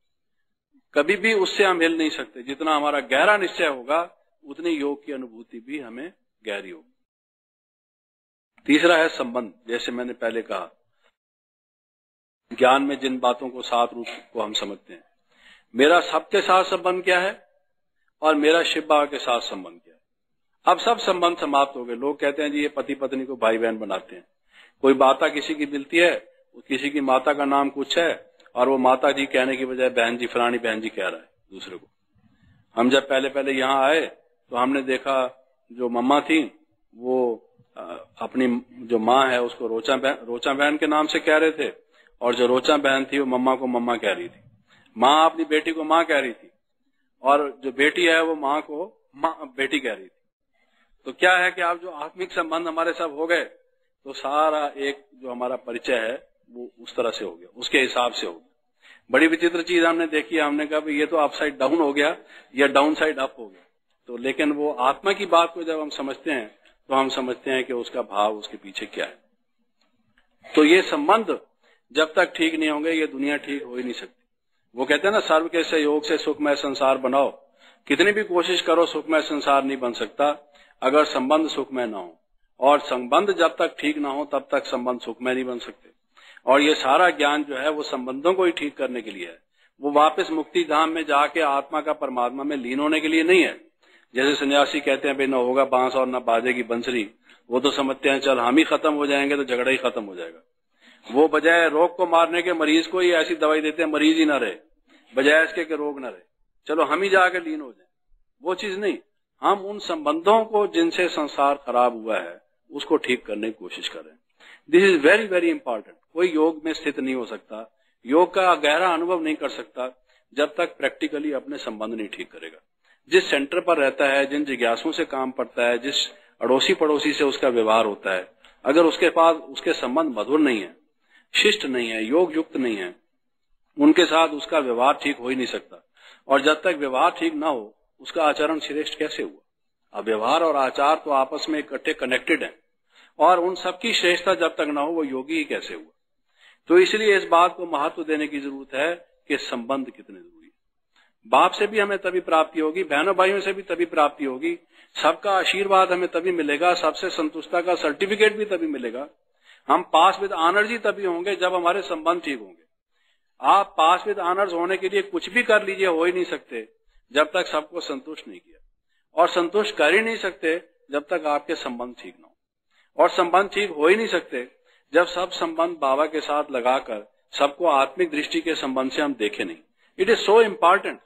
S1: कभी भी उससे हम हिल नहीं सकते। जितना हमारा गहरा निश्चय होगा उतनी योग की अनुभूति भी हमें गहरी होगी। तीसरा है संबंध। जैसे मैंने पहले कहा, ज्ञान में जिन बातों को सात रूप को हम समझते हैं, मेरा सबके साथ संबंध क्या है और मेरा शिव बाबा के साथ संबंध क्या है। अब सब संबंध समाप्त हो गए। लोग कहते हैं जी ये पति पत्नी को भाई बहन बनाते हैं। कोई माता किसी की मिलती है, किसी की माता का नाम कुछ है और वो माता जी कहने की बजाय बहन जी, फलानी बहन जी कह रहा है दूसरे को। हम जब पहले पहले यहाँ आए तो हमने देखा जो मम्मा थी वो अपनी जो माँ है उसको रोचा बहन, रोचा बहन के नाम से कह रहे थे, और जो रोचा बहन थी वो मम्मा को मम्मा कह रही थी। माँ अपनी बेटी को माँ कह रही थी और जो बेटी है वो माँ को माँ बेटी कह रही थी। तो क्या है कि आप जो आत्मिक संबंध हमारे सब हो गए तो सारा एक जो हमारा परिचय है वो उस तरह से हो गया, उसके हिसाब से हो गया। बड़ी विचित्र चीज हमने देखी, हमने कहा ये तो अपसाइड डाउन हो गया या डाउन साइड अप हो गया। तो लेकिन वो आत्मा की बात को जब हम समझते हैं तो हम समझते हैं कि उसका भाव उसके पीछे क्या है। तो ये संबंध जब तक ठीक नहीं होंगे ये दुनिया ठीक हो ही नहीं सकती। वो कहते हैं ना, सर्व के सहयोग से सुखमय संसार बनाओ। कितनी भी कोशिश करो सुखमय संसार नहीं बन सकता अगर संबंध सुखमय ना हो, और संबंध जब तक ठीक ना हो तब तक संबंध सुखमय नहीं बन सकते। और ये सारा ज्ञान जो है वो संबंधों को ही ठीक करने के लिए है, वो वापस मुक्ति धाम में जाके आत्मा का परमात्मा में लीन होने के लिए नहीं है। जैसे सन्यासी कहते हैं भाई न होगा बांस और न बाजेगी बंसरी, वो तो समझते हैं चल हम ही खत्म हो जाएंगे तो झगड़ा ही खत्म हो जाएगा। वो बजाय रोग को मारने के मरीज को ही ऐसी दवाई देते हैं मरीज ही ना रहे, बजाय इसके कि रोग ना रहे, चलो हम ही जाकर लीन हो जाए। वो चीज नहीं, हम उन संबंधों को जिनसे संसार खराब हुआ है उसको ठीक करने की कोशिश करें। This is very very important. कोई योग में स्थित नहीं हो सकता, योग का गहरा अनुभव नहीं कर सकता जब तक प्रैक्टिकली अपने संबंध नहीं ठीक करेगा। जिस सेंटर पर रहता है, जिन जिज्ञासुओं से काम पड़ता है, जिस अड़ोसी पड़ोसी से उसका व्यवहार होता है, अगर उसके पास उसके संबंध मधुर नहीं है, शिष्ट नहीं है, योग युक्त नहीं है, उनके साथ उसका व्यवहार ठीक हो ही नहीं सकता। और जब तक व्यवहार ठीक ना हो उसका आचरण श्रेष्ठ कैसे हुआ? अब व्यवहार और आचार तो आपस में इकट्ठे कनेक्टेड हैं, और उन सबकी श्रेष्ठता जब तक ना हो वो योगी ही कैसे हुआ? तो इसलिए इस बात को महत्व देने की जरूरत है कि संबंध कितने जरूरी है। बाप से भी हमें तभी प्राप्ति होगी, बहनों भाइयों से भी तभी प्राप्ति होगी, सबका आशीर्वाद हमें तभी मिलेगा, सबसे संतुष्टता का सर्टिफिकेट भी तभी मिलेगा। हम पास विद ऑनर्स ही तभी होंगे जब हमारे संबंध ठीक होंगे। आप पास विद ऑनर्स होने के लिए कुछ भी कर लीजिए, हो ही नहीं सकते जब तक सबको संतुष्ट नहीं किया, और संतुष्ट कर ही नहीं सकते जब तक आपके संबंध ठीक ना हो, और संबंध ठीक हो ही नहीं सकते जब सब संबंध बाबा के साथ लगाकर सबको आत्मिक दृष्टि के संबंध से हम देखें नहीं। It is so important.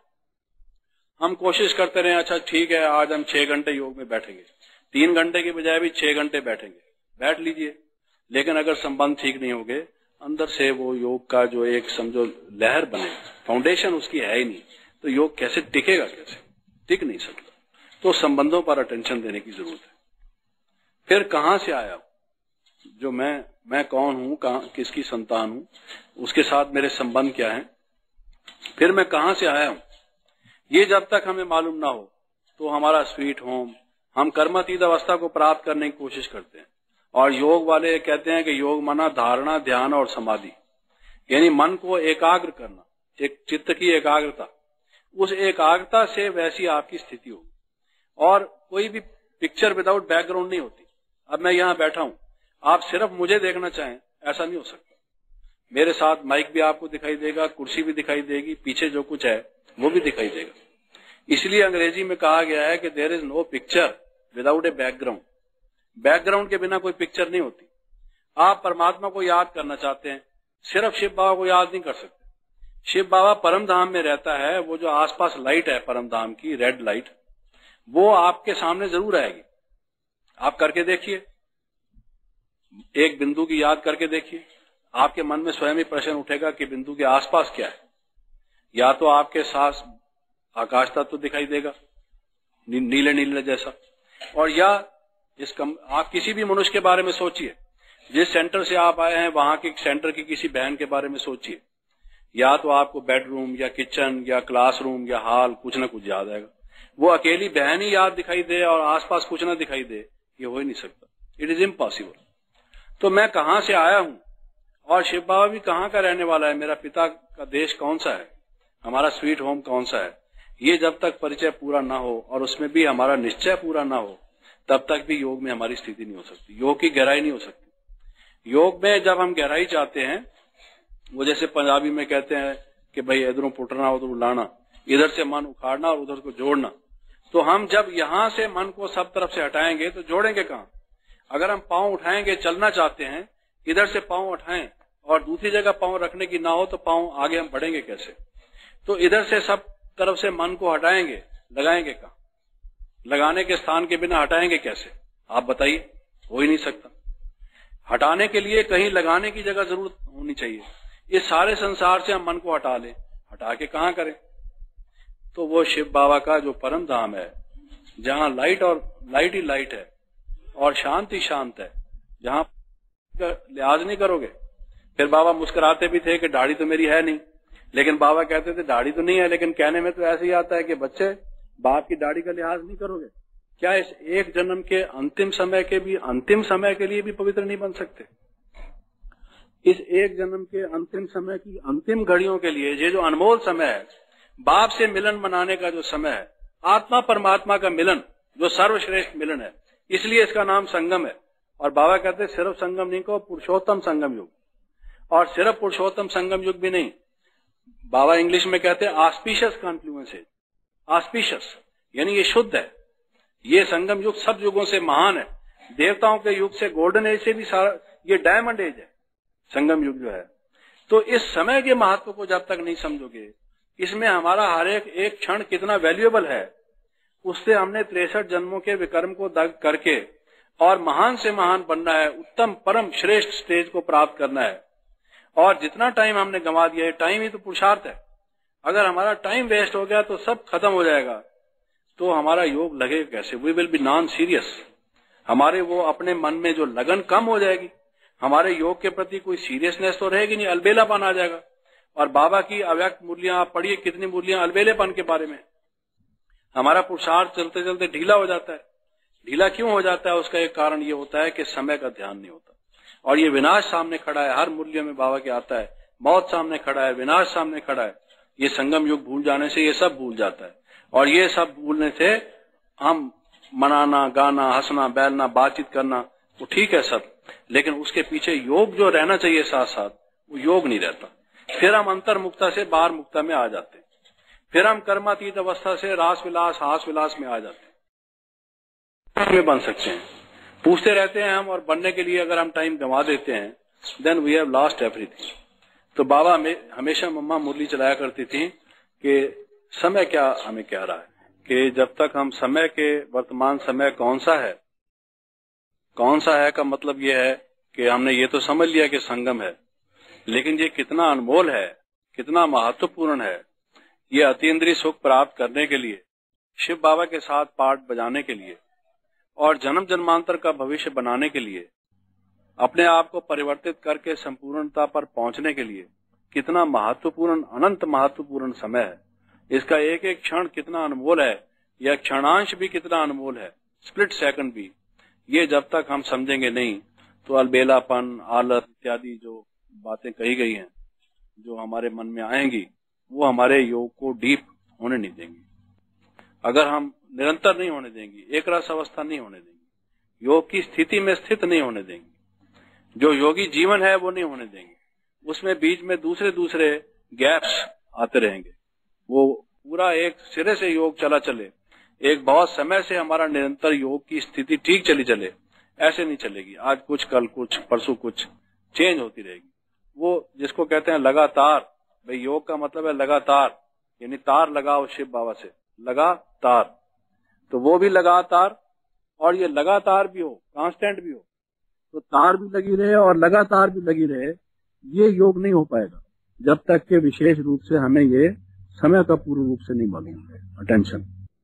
S1: हम कोशिश करते रहे, अच्छा ठीक है आज हम छह घंटे योग में बैठेंगे, तीन घंटे की बजाय भी छह घंटे बैठेंगे, बैठ लीजिए, लेकिन अगर संबंध ठीक नहीं होंगे, अंदर से वो योग का जो एक समझो लहर बने, फाउंडेशन उसकी है ही नहीं, तो योग कैसे टिकेगा? कैसे टिक नहीं सकता। तो संबंधों पर अटेंशन देने की जरूरत है। फिर कहां से आया हूं, जो मैं मैं कौन हूं, कहां किसकी संतान हूं, उसके साथ मेरे संबंध क्या है, फिर मैं कहां से आया हूं, ये जब तक हमें मालूम ना हो तो हमारा स्वीट होम, हम कर्मातीत अवस्था को प्राप्त करने की कोशिश करते हैं। और योग वाले कहते हैं कि योग माना धारणा, ध्यान और समाधि, यानी मन को एकाग्र करना, एक चित्त की एकाग्रता। उस एकाग्रता से वैसी आपकी स्थिति होगी, और कोई भी पिक्चर विदाउट बैकग्राउंड नहीं होती। अब मैं यहां बैठा हूं, आप सिर्फ मुझे देखना चाहें ऐसा नहीं हो सकता। मेरे साथ माइक भी आपको दिखाई देगा, कुर्सी भी दिखाई देगी, पीछे जो कुछ है वो भी दिखाई देगा। इसलिए अंग्रेजी में कहा गया है कि there is no picture without a background. Background के बिना कोई पिक्चर नहीं होती। आप परमात्मा को याद करना चाहते हैं, सिर्फ शिव बाबा को याद नहीं कर सकते। शिव बाबा परम धाम में रहता है, वो जो आसपास लाइट है परम धाम की, रेड लाइट, वो आपके सामने जरूर आएगी। आप करके देखिए, एक बिंदु की याद करके देखिए, आपके मन में स्वयं ही प्रश्न उठेगा कि बिंदु के आसपास क्या है। या तो आपके साथ आकाश तत्व तो दिखाई देगा नी, नीले नीले जैसा, और या इस कम, आप किसी भी मनुष्य के बारे में सोचिए, जिस सेंटर से आप आए हैं वहां के सेंटर की किसी बहन के बारे में सोचिए, या तो आपको बेडरूम या किचन या क्लासरूम या हॉल कुछ ना कुछ याद आएगा। वो अकेली बहन ही याद दिखाई दे और आसपास कुछ ना दिखाई दे, ये हो ही नहीं सकता। It is impossible. तो मैं कहां से आया हूं, और शिव बाबा भी कहां का रहने वाला है, मेरा पिता का देश कौन सा है, हमारा स्वीट होम कौन सा है, ये जब तक परिचय पूरा ना हो और उसमें भी हमारा निश्चय पूरा ना हो, तब तक भी योग में हमारी स्थिति नहीं हो सकती, योग की गहराई नहीं हो सकती। योग में जब हम गहराई चाहते हैं, वो जैसे पंजाबी में कहते हैं कि भाई इधरों पुटना उधरों लाना, इधर से मन उखाड़ना और उधर को जोड़ना। तो हम जब यहां से मन को सब तरफ से हटाएंगे तो जोड़ेंगे कहां? अगर हम पांव उठाएंगे, चलना चाहते हैं, इधर से पांव उठाएं और दूसरी जगह पांव रखने की ना हो तो पांव आगे हम बढ़ेंगे कैसे? तो इधर से सब तरफ से मन को हटाएंगे, लगाएंगे कहां? लगाने के स्थान के बिना हटाएंगे कैसे? आप बताइए, हो ही नहीं सकता। हटाने के लिए कहीं लगाने की जगह जरूर होनी चाहिए। इस सारे संसार से हम मन को हटा लें, हटा के कहां करें? तो वो शिव बाबा का जो परम धाम है, जहां लाइट और लाइट ही लाइट है और शांति शांत है, जहां लिहाज नहीं करोगे। फिर बाबा मुस्कुराते भी थे कि दाढ़ी तो मेरी है नहीं, लेकिन बाबा कहते थे दाढ़ी तो नहीं है, लेकिन कहने में तो ऐसे ही आता है कि बच्चे बाप की दाढ़ी का लिहाज नहीं करोगे। क्या इस एक जन्म के अंतिम समय के भी अंतिम समय के लिए भी पवित्र नहीं बन सकते? इस एक जन्म के अंतिम समय की अंतिम घड़ियों के लिए, ये जो अनमोल समय है, बाप से मिलन मनाने का जो समय है, आत्मा परमात्मा का मिलन, जो सर्वश्रेष्ठ मिलन है, इसलिए इसका नाम संगम है। और बाबा कहते हैं सिर्फ संगम नहीं को, पुरुषोत्तम संगम युग। और सिर्फ पुरुषोत्तम संगम युग भी नहीं, बाबा इंग्लिश में कहते हैं ऑस्पिशियस कॉन्फ्लुएंस है। ऑस्पिशियस यानी ये शुद्ध है। ये संगम युग सब युगों से महान है, देवताओं के युग से, गोल्डन एज से भी सारा, ये डायमंड एज है संगम युग जो है। तो इस समय के महत्व को जब तक नहीं समझोगे, इसमें हमारा हर एक एक क्षण कितना वैल्यूएबल है उससे हमने तिरसठ जन्मों के विक्रम को दग करके और महान से महान बनना है, उत्तम परम श्रेष्ठ स्टेज को प्राप्त करना है। और जितना टाइम हमने गंवा दिया है, टाइम ही तो पुरुषार्थ है। अगर हमारा टाइम वेस्ट हो गया तो सब खत्म हो जाएगा, तो हमारा योग लगेगा कैसे? We will be non serious. हमारे वो अपने मन में जो लगन कम हो जाएगी, हमारे योग के प्रति कोई सीरियसनेस तो रहेगी नहीं, अलबेलापन आ जाएगा। और बाबा की अव्यक्त मूल्यां आप पढ़िए, कितनी मूल्यां अलबेलेपन के बारे में। हमारा पुरुषार्थ चलते चलते ढीला हो जाता है। ढीला क्यों हो जाता है? उसका एक कारण ये होता है कि समय का ध्यान नहीं होता। और ये विनाश सामने खड़ा है, हर मूल्य में बाबा के आता है। मौत सामने खड़ा है, विनाश सामने खड़ा है। ये संगम युग भूल जाने से ये सब भूल जाता है। और ये सब भूलने से हम मनाना, गाना, हंसना, बैलना, बातचीत करना वो ठीक है सब, लेकिन उसके पीछे योग जो रहना चाहिए साथ साथ, वो योग नहीं रहता। फिर हम अंतर्मुक्ता से बाहर मुक्ता में आ जाते हैं। फिर हम कर्मातीत अवस्था से रास विलास, हास विलास में आ जाते हैं, में बन सकते हैं। पूछते रहते हैं हम, और बनने के लिए अगर हम टाइम गंवा देते हैं, then we have lost everything. तो बाबा में हमेशा मम्मा मुरली चलाया करती थी कि समय क्या हमें कह रहा है, कि जब तक हम समय के, वर्तमान समय कौन सा है, कौन सा है का मतलब ये है कि हमने ये तो समझ लिया कि संगम है, लेकिन ये कितना अनमोल है, कितना महत्वपूर्ण है। ये अतीन्द्रिय सुख प्राप्त करने के लिए, शिव बाबा के साथ पाठ बजाने के लिए और जन्म जन्मांतर का भविष्य बनाने के लिए, अपने आप को परिवर्तित करके संपूर्णता पर पहुंचने के लिए कितना महत्वपूर्ण, अनंत महत्वपूर्ण समय है। इसका एक एक क्षण कितना अनमोल है, यह क्षणांश भी कितना अनमोल है, स्प्लिट सेकंड भी। ये जब तक हम समझेंगे नहीं तो अलबेलापन, आलस इत्यादि जो बातें कही गई हैं, जो हमारे मन में आएंगी, वो हमारे योग को डीप होने नहीं देंगी। अगर हम निरंतर नहीं होने देंगी, एक रस अवस्था नहीं होने देंगी, योग की स्थिति में स्थित नहीं होने देंगी, जो योगी जीवन है वो नहीं होने देंगे, उसमें बीच में दूसरे दूसरे गैप्स आते रहेंगे। वो पूरा एक सिरे से योग चला चले, एक बहुत समय से हमारा निरंतर योग की स्थिति ठीक चली चले, ऐसे नहीं चलेगी। आज कुछ, कल कुछ, परसों कुछ, चेंज होती रहेगी। वो जिसको कहते हैं लगातार, भाई योग का मतलब है लगातार, यानी तार लगाओ शिव बाबा से, लगातार। तो वो भी लगातार, और ये लगातार भी हो, कांस्टेंट भी हो, तो तार भी लगी रहे और लगातार भी लगी रहे, ये योग नहीं हो पाएगा जब तक के विशेष रूप से हमें ये समय का पूर्ण रूप से नहीं मालूम है, अटेंशन।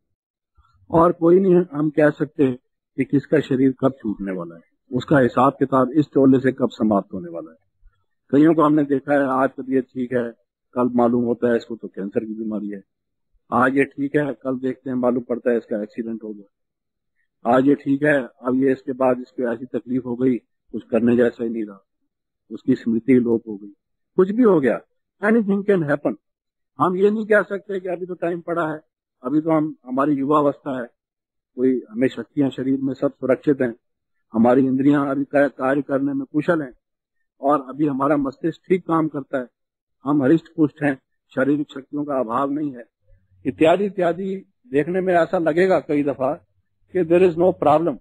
S1: और कोई नहीं हम कह सकते कि किसका शरीर कब छूटने वाला है, उसका हिसाब किताब इस तोले से कब समाप्त होने वाला है। कईयों को हमने देखा है, आज तबीयत ठीक है, कल मालूम होता है इसको तो कैंसर की बीमारी है। आज ये ठीक है, कल देखते हैं मालूम पड़ता है इसका एक्सीडेंट हो गया। आज ये ठीक है, अब ये इसके बाद इसको ऐसी तकलीफ हो गई, कुछ करने जैसा ही नहीं रहा, उसकी स्मृति लोप हो गई, कुछ भी हो गया। Anything can happen. हम ये नहीं कह सकते कि अभी तो टाइम पड़ा है, अभी तो हम, हमारी युवा अवस्था है, कोई हमें शक्तियां शरीर में सब सुरक्षित हैं, हमारी इंद्रियां अभी कार्य करने में कुशल हैं, और अभी हमारा मस्तिष्क ठीक काम करता है, हम हरिष्ट पुष्ट हैं, शारीरिक शक्तियों का अभाव नहीं है, इत्यादि इत्यादि। देखने में ऐसा लगेगा कई दफा कि देयर इज नो प्रॉब्लम,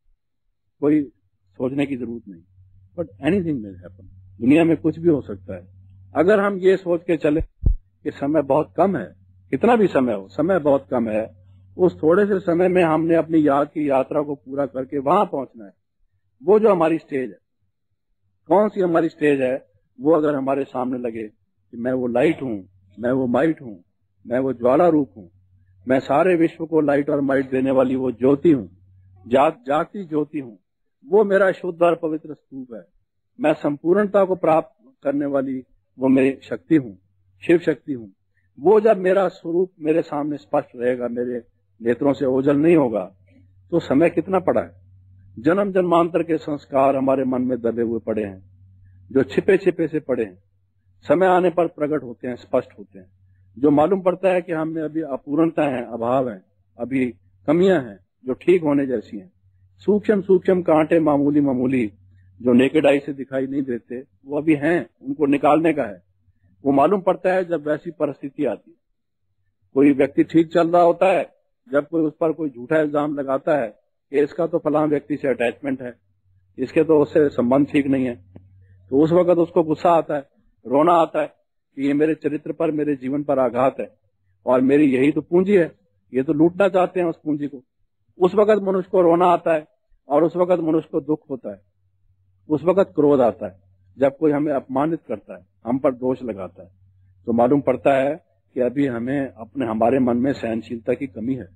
S1: कोई सोचने की जरूरत नहीं, बट एनीथिंग मे हैपन। दुनिया में कुछ भी हो सकता है। अगर हम ये सोच के चले कि समय बहुत कम है, कितना भी समय हो, समय बहुत कम है, उस थोड़े से समय में हमने अपनी याद की यात्रा को पूरा करके वहां पहुंचना है। वो जो हमारी स्टेज है, कौन सी हमारी स्टेज है, वो अगर हमारे सामने लगे कि मैं वो लाइट हूं, मैं वो माइट हूं, मैं वो ज्वाला रूप हूं, मैं सारे विश्व को लाइट और माइट देने वाली वो ज्योति हूं, जाग जागती ज्योति हूं, वो मेरा शुद्ध और पवित्र स्तूप है, मैं संपूर्णता को प्राप्त करने वाली वो मेरी शक्ति हूं, शिव शक्ति हूं। वो जब मेरा स्वरूप मेरे सामने स्पष्ट रहेगा, मेरे नेत्रों से ओझल नहीं होगा, तो समय कितना पड़ा है। जन्म जन्मांतर के संस्कार हमारे मन में दबे हुए पड़े हैं, जो छिपे छिपे से पड़े हैं, समय आने पर प्रकट होते हैं, स्पष्ट होते हैं। जो मालूम पड़ता है कि हमें अभी अपूर्णता है, अभाव है, अभी कमियां हैं जो ठीक होने जैसी हैं। सूक्ष्म सूक्ष्म कांटे मामूली मामूली जो नेकेड आई से दिखाई नहीं देते, वो अभी हैं, उनको निकालने का है। वो मालूम पड़ता है जब वैसी परिस्थिति आती है। कोई व्यक्ति ठीक चल रहा होता है, जब कोई उस पर कोई झूठा इल्जाम लगाता है कि इसका तो फलां व्यक्ति से अटैचमेंट है, इसके तो उससे संबंध ठीक नहीं है, तो उस वक्त उसको गुस्सा आता है, रोना आता है कि ये मेरे चरित्र पर, मेरे जीवन पर आघात है, और मेरी यही तो पूंजी है,
S2: ये तो लूटना चाहते हैं उस पूंजी को। उस वक्त मनुष्य को रोना आता है और उस वक्त मनुष्य को दुख होता है, उस वक्त क्रोध आता है जब कोई हमें अपमानित करता है, हम पर दोष लगाता है। तो मालूम पड़ता है कि अभी हमें अपने हमारे मन में सहनशीलता की कमी है,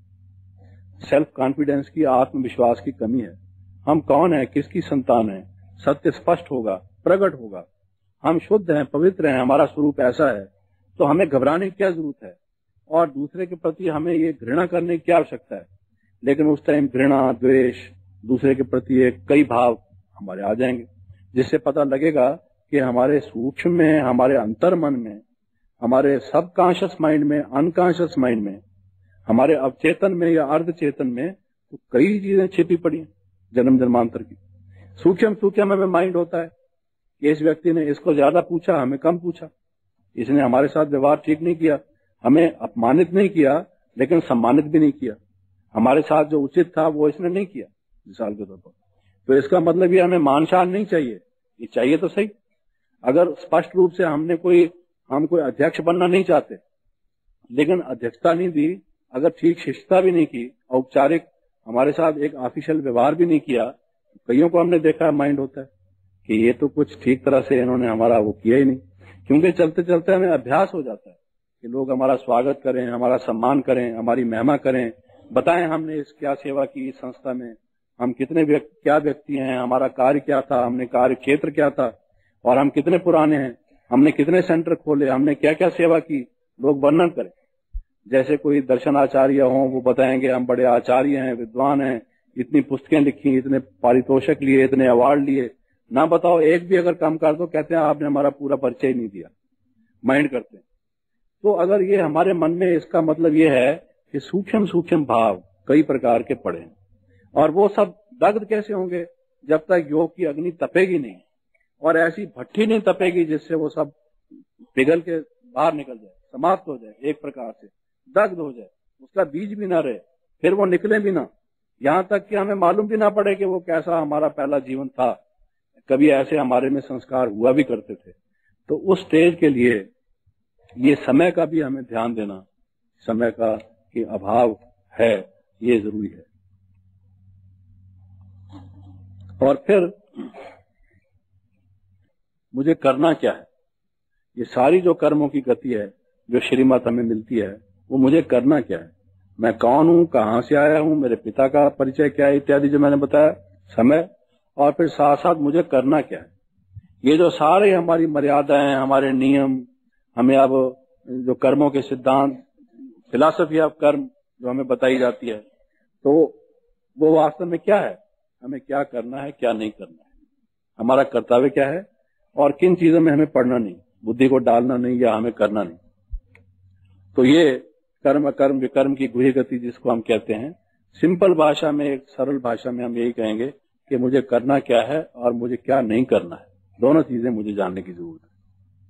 S2: सेल्फ कॉन्फिडेंस की, आत्मविश्वास की कमी है। हम कौन है, किसकी संतान है, सत्य स्पष्ट होगा, प्रकट होगा। हम शुद्ध हैं, पवित्र हैं, हमारा स्वरूप ऐसा है, तो हमें घबराने की क्या जरूरत है और दूसरे के प्रति हमें ये घृणा करने की क्या आवश्यकता है। लेकिन उस टाइम घृणा, द्वेष, दूसरे के प्रति एक कई भाव हमारे आ जाएंगे, जिससे पता लगेगा कि हमारे सूक्ष्म में, हमारे अंतर मन में, हमारे सबकॉन्शियस माइंड में, अनकॉन्शियस माइंड में, हमारे अवचेतन में या अर्धचेतन में तो कई चीजें छिपी पड़ी हैं जन्म जन्मांतर की। सूक्ष्म सूक्ष्म में माइंड होता है कि इस व्यक्ति ने इसको ज्यादा पूछा, हमें कम पूछा, इसने हमारे साथ व्यवहार ठीक नहीं किया, हमें अपमानित नहीं किया लेकिन सम्मानित भी नहीं किया, हमारे साथ जो उचित था वो इसने नहीं किया, मिसाल के तौर पर। तो इसका मतलब ये हमें मानशान नहीं चाहिए, ये चाहिए तो सही। अगर स्पष्ट रूप से हमने कोई हम कोई अध्यक्ष बनना नहीं चाहते लेकिन अध्यक्षता नहीं दी, अगर ठीक शिष्टता भी नहीं की, औपचारिक हमारे साथ एक ऑफिशियल व्यवहार भी नहीं किया, कईयों को हमने देखा माइंड होता है कि ये तो कुछ ठीक तरह से इन्होंने हमारा वो किया ही नहीं। क्योंकि चलते चलते हमें अभ्यास हो जाता है कि लोग हमारा स्वागत करें, हमारा सम्मान करें, हमारी महिमा करें, बताएं हमने इस क्या सेवा की इस संस्था में, हम कितने व्यक्ति, क्या व्यक्ति हैं, हमारा कार्य क्या था, हमने कार्य क्षेत्र क्या था और हम कितने पुराने हैं, हमने कितने सेंटर खोले, हमने क्या क्या सेवा की, लोग वर्णन करें। जैसे कोई दर्शनाचार्य हों, वो बताएंगे हम बड़े आचार्य हैं, विद्वान हैं, इतनी पुस्तकें लिखी, इतने पारितोषिक लिए, इतने अवार्ड लिए। ना बताओ एक भी अगर कम कर दो, कहते हैं आपने हमारा पूरा परिचय नहीं दिया, माइंड करते हैं। तो अगर ये हमारे मन में, इसका मतलब ये है कि सूक्ष्म सूक्ष्म भाव कई प्रकार के पड़े हैं और वो सब दग्ध कैसे होंगे जब तक योग की अग्नि तपेगी नहीं और ऐसी भट्टी नहीं तपेगी जिससे वो सब पिघल के बाहर निकल जाए, समाप्त हो जाए, एक प्रकार से दग्ध हो जाए, उसका बीज भी ना रहे, फिर वो निकले भी ना, यहां तक कि हमें मालूम भी ना पड़े कि वो कैसा हमारा पहला जीवन था, कभी ऐसे हमारे में संस्कार हुआ भी करते थे। तो उस स्टेज के लिए ये समय का भी हमें ध्यान देना, समय का कि अभाव है, ये जरूरी है। और फिर मुझे करना क्या है, ये सारी जो कर्मों की गति है, जो श्रीमत हमें मिलती है, वो मुझे करना क्या है, मैं कौन हूं, कहां से आया हूं, मेरे पिता का परिचय क्या है, इत्यादि जो मैंने बताया समय, और फिर साथ साथ मुझे करना क्या है। ये जो सारे हमारी मर्यादाएं, हमारे नियम, हमें अब जो कर्मों के सिद्धांत, फिलॉसफी ऑफ कर्म जो हमें बताई जाती है, तो वो वास्तव में क्या है, हमें क्या करना है, क्या नहीं करना है, हमारा कर्तव्य क्या है और किन चीजों में हमें पढ़ना नहीं, बुद्धि को डालना नहीं या हमें करना नहीं। तो ये कर्म कर्म विकर्म की गुही गति जिसको हम कहते हैं, सिंपल भाषा में, एक सरल भाषा में हम यही कहेंगे कि मुझे करना क्या है और मुझे क्या नहीं करना है, दोनों चीजें मुझे जानने की जरूरत है।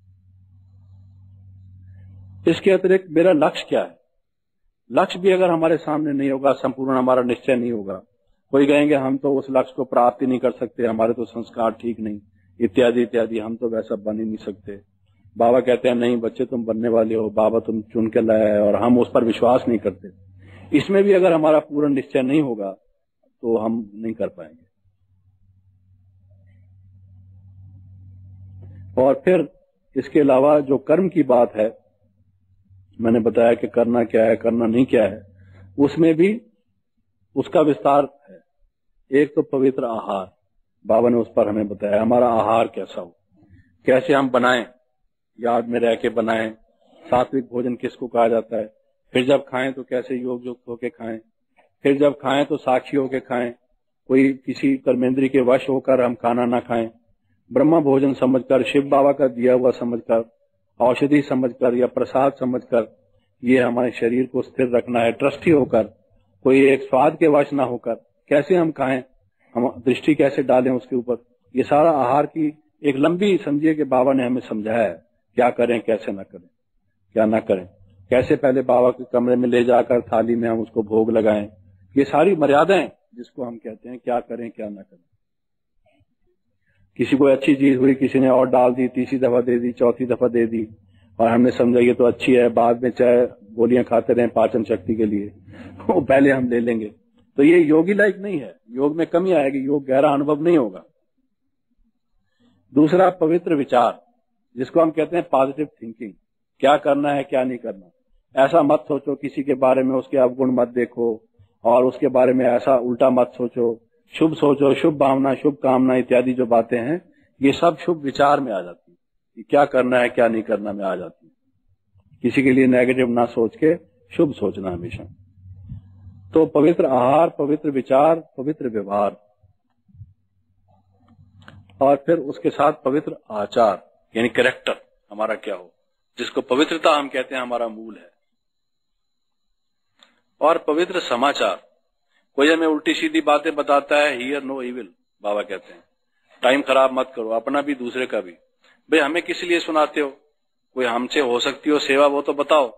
S2: इसके अतिरिक्त मेरा लक्ष्य क्या है, लक्ष्य भी अगर हमारे सामने नहीं होगा, संपूर्ण हमारा निश्चय नहीं होगा, कोई कहेंगे हम तो उस लक्ष्य को प्राप्त ही नहीं कर सकते, हमारे तो संस्कार ठीक नहीं, इत्यादि इत्यादि, हम तो वैसा बन ही नहीं सकते। बाबा कहते हैं नहीं बच्चे तुम बनने वाले हो, बाबा तुम चुन के लाया है, और हम उस पर विश्वास नहीं करते। इसमें भी अगर हमारा पूर्ण निश्चय नहीं होगा तो हम नहीं कर पाएंगे। और फिर इसके अलावा जो कर्म की बात है, मैंने बताया कि करना क्या है, करना नहीं क्या है, उसमें भी उसका विस्तार है। एक तो पवित्र आहार, बाबा ने उस पर हमें बताया हमारा आहार कैसा हो, कैसे हम बनाएं, याद में रह के बनाएं, सात्विक भोजन किसको कहा जाता है, फिर जब खाएं तो कैसे योग युक्त होके खाएं, फिर जब खाएं तो साक्षी होके खाएं, कोई किसी कर्मेंद्री के वश होकर हम खाना ना खाएं, ब्रह्म भोजन समझकर, शिव बाबा का दिया हुआ समझकर, औषधि समझकर या प्रसाद समझकर, ये हमारे शरीर को स्थिर रखना है, ट्रस्टी होकर, कोई एक स्वाद के वश ना होकर कैसे हम खाएं, हम दृष्टि कैसे डालें उसके ऊपर। ये सारा आहार की एक लंबी, समझिए कि बाबा ने हमें समझाया है क्या करें, कैसे ना करें, क्या ना करें, कैसे पहले बाबा के कमरे में ले जाकर थाली में हम उसको भोग लगाएं, ये सारी मर्यादाएं जिसको हम कहते हैं क्या करें क्या ना करें। किसी को अच्छी चीज हुई, किसी ने और डाल दी, तीसरी दफा दे दी, चौथी दफा दे दी, और हमने समझा ये तो अच्छी है, बाद में चाहे गोलियां खाते रहें पाचन शक्ति के लिए, वो पहले हम ले लेंगे, तो ये योगी लाइक नहीं है। योग में कमी आएगी, योग गहरा अनुभव नहीं होगा। दूसरा, पवित्र विचार, जिसको हम कहते हैं पॉजिटिव थिंकिंग। क्या करना है क्या नहीं करना, ऐसा मत सोचो किसी के बारे में उसके अवगुण मत देखो, और उसके बारे में ऐसा उल्टा मत सोचो, शुभ सोचो, शुभ भावना, शुभ कामना इत्यादि जो बातें हैं, ये सब शुभ विचार में आ जाती है। क्या करना है क्या नहीं करना में आ जाती है। किसी के लिए नेगेटिव ना सोच के शुभ सोचना हमेशा। तो पवित्र आहार, पवित्र विचार, पवित्र व्यवहार, और फिर उसके साथ पवित्र आचार, यानी कैरेक्टर हमारा क्या हो, जिसको पवित्रता हम कहते हैं, हमारा मूल है। और पवित्र समाचार, कोई हमें उल्टी सीधी बातें बताता है, हियर नो इविल, बाबा कहते हैं, टाइम खराब मत करो, अपना भी दूसरे का भी। भाई हमें किस लिए सुनाते हो, कोई हमसे हो सकती हो सेवा वो तो बताओ,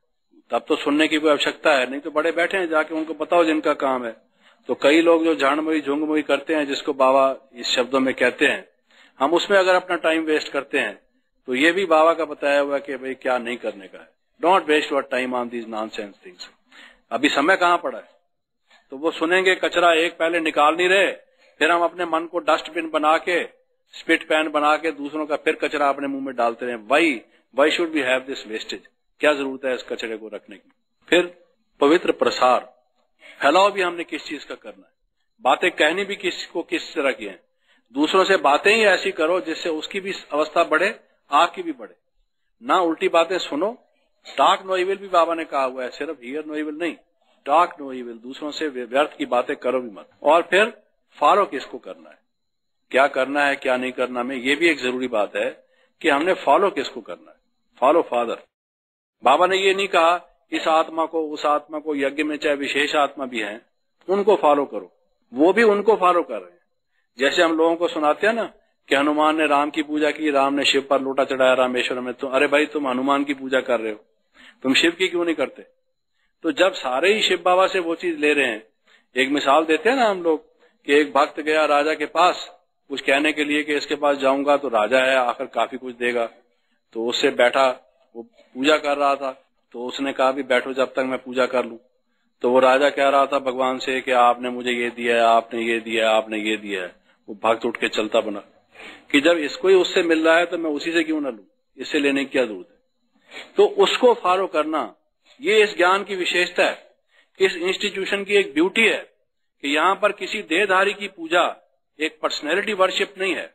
S2: तब तो सुनने की कोई आवश्यकता है, नहीं तो बड़े बैठे हैं, जाके उनको बताओ जिनका काम है। तो कई लोग जो झाड़मोई झुंगमोई करते हैं, जिसको बाबा इस शब्दों में कहते हैं, हम उसमें अगर अपना टाइम वेस्ट करते हैं तो ये भी बाबा का बताया हुआ कि भाई क्या नहीं करने का है। Don't waste your time on these nonsense things. अभी समय कहाँ पड़ा है, तो वो सुनेंगे कचरा एक पहले निकाल नहीं रहे, फिर हम अपने मन को डस्टबिन बना के, स्पिट पैन बना के दूसरों का फिर कचरा अपने मुंह में डालते रहे। Why why should we have this wastage, क्या जरूरत है इस कचरे को रखने की। फिर पवित्र प्रसार, फैलाव भी हमने किस चीज का करना है, बातें कहनी भी किस को किस तरह की है। दूसरों से बातें ही ऐसी करो जिससे उसकी भी अवस्था बढ़े, आपकी भी बढ़े, ना उल्टी बातें सुनो। टॉक नो इविल भी बाबा ने कहा हुआ है, सिर्फ हियर नो इविल नहीं, टॉक नो इविल, दूसरों से व्यर्थ की बातें करो भी मत। और फिर फॉलो किसको करना है, क्या करना है क्या नहीं करना में, ये भी एक जरूरी बात है कि हमने फॉलो किसको करना है। Follow father. बाबा ने ये नहीं कहा इस आत्मा को उस आत्मा को, यज्ञ में चाहे विशेष आत्मा भी हैं उनको फॉलो करो, वो भी उनको फॉलो कर रहे हैं। जैसे हम लोगों को सुनाते हैं ना कि हनुमान ने राम की पूजा की, राम ने शिव पर लोटा चढ़ाया रामेश्वर में, तो अरे भाई तुम हनुमान की पूजा कर रहे हो, तुम शिव की क्यों नहीं करते। तो जब सारे ही शिव बाबा से वो चीज ले रहे हैं, एक मिसाल देते हैं ना हम लोग कि एक भक्त गया राजा के पास कुछ कहने के लिए कि इसके पास जाऊंगा तो राजा है आखिर काफी कुछ देगा, तो उससे बैठा, वो पूजा कर रहा था, तो उसने कहा भी बैठो जब तक मैं पूजा कर लूं। तो वो राजा कह रहा था भगवान से कि आपने मुझे ये दिया है, आपने ये दिया है, आपने ये दिया है। वो भक्त उठ के चलता बना कि जब इसको ही उससे मिल रहा है तो मैं उसी से क्यों ना लूं, इससे लेने की क्या जरूरत है। तो उसको फॉलो करना, ये इस ज्ञान की विशेषता है, इस इंस्टीट्यूशन की एक ब्यूटी है कि यहाँ पर किसी देहधारी की पूजा एक पर्सनैलिटी वर्शिप नहीं है,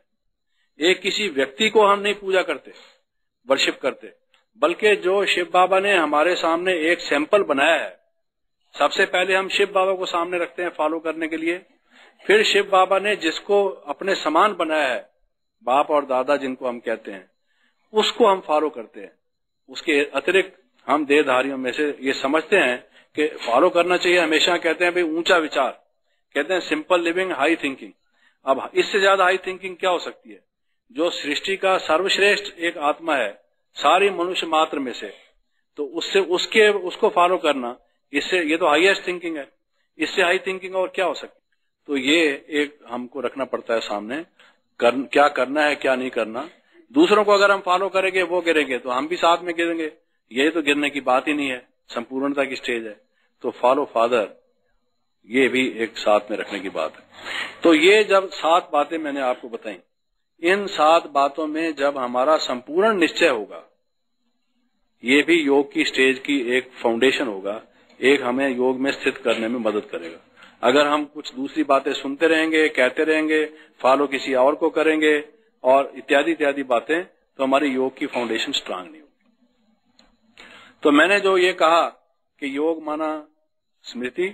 S2: एक किसी व्यक्ति को हम नहीं पूजा करते वर्शिप करते, बल्कि जो शिव बाबा ने हमारे सामने एक सैंपल बनाया है, सबसे पहले हम शिव बाबा को सामने रखते हैं फॉलो करने के लिए। फिर शिव बाबा ने जिसको अपने समान बनाया है, बाप और दादा जिनको हम कहते हैं, उसको हम फॉलो करते हैं। उसके अतिरिक्त हम देहधारियों में से ये समझते हैं कि फॉलो करना चाहिए, हमेशा कहते हैं भाई ऊंचा विचार, कहते हैं सिंपल लिविंग हाई थिंकिंग। अब इससे ज्यादा हाई थिंकिंग क्या हो सकती है। जो सृष्टि का सर्वश्रेष्ठ एक आत्मा है सारी मनुष्य मात्र में से, तो उससे उसके उसको फॉलो करना, इससे ये तो हाईएस्ट थिंकिंग है, इससे हाई थिंकिंग और क्या हो सकती। तो ये एक हमको रखना पड़ता है सामने, कर, क्या करना है क्या नहीं करना। दूसरों को अगर हम फॉलो करेंगे वो गिरेंगे तो हम भी साथ में गिरेंगे, ये तो गिरने की बात ही नहीं है, संपूर्णता की स्टेज है। तो फॉलो फादर ये भी एक साथ में रखने की बात है। तो ये जब सात बातें मैंने आपको बताई, इन सात बातों में जब हमारा संपूर्ण निश्चय होगा, ये भी योग की स्टेज की एक फाउंडेशन होगा, एक हमें योग में स्थित करने में मदद करेगा। अगर हम कुछ दूसरी बातें सुनते रहेंगे, कहते रहेंगे, फॉलो किसी और को करेंगे और इत्यादि इत्यादि बातें, तो हमारी योग की फाउंडेशन स्ट्रांग नहीं होगी। तो मैंने जो ये कहा कि योग माना स्मृति,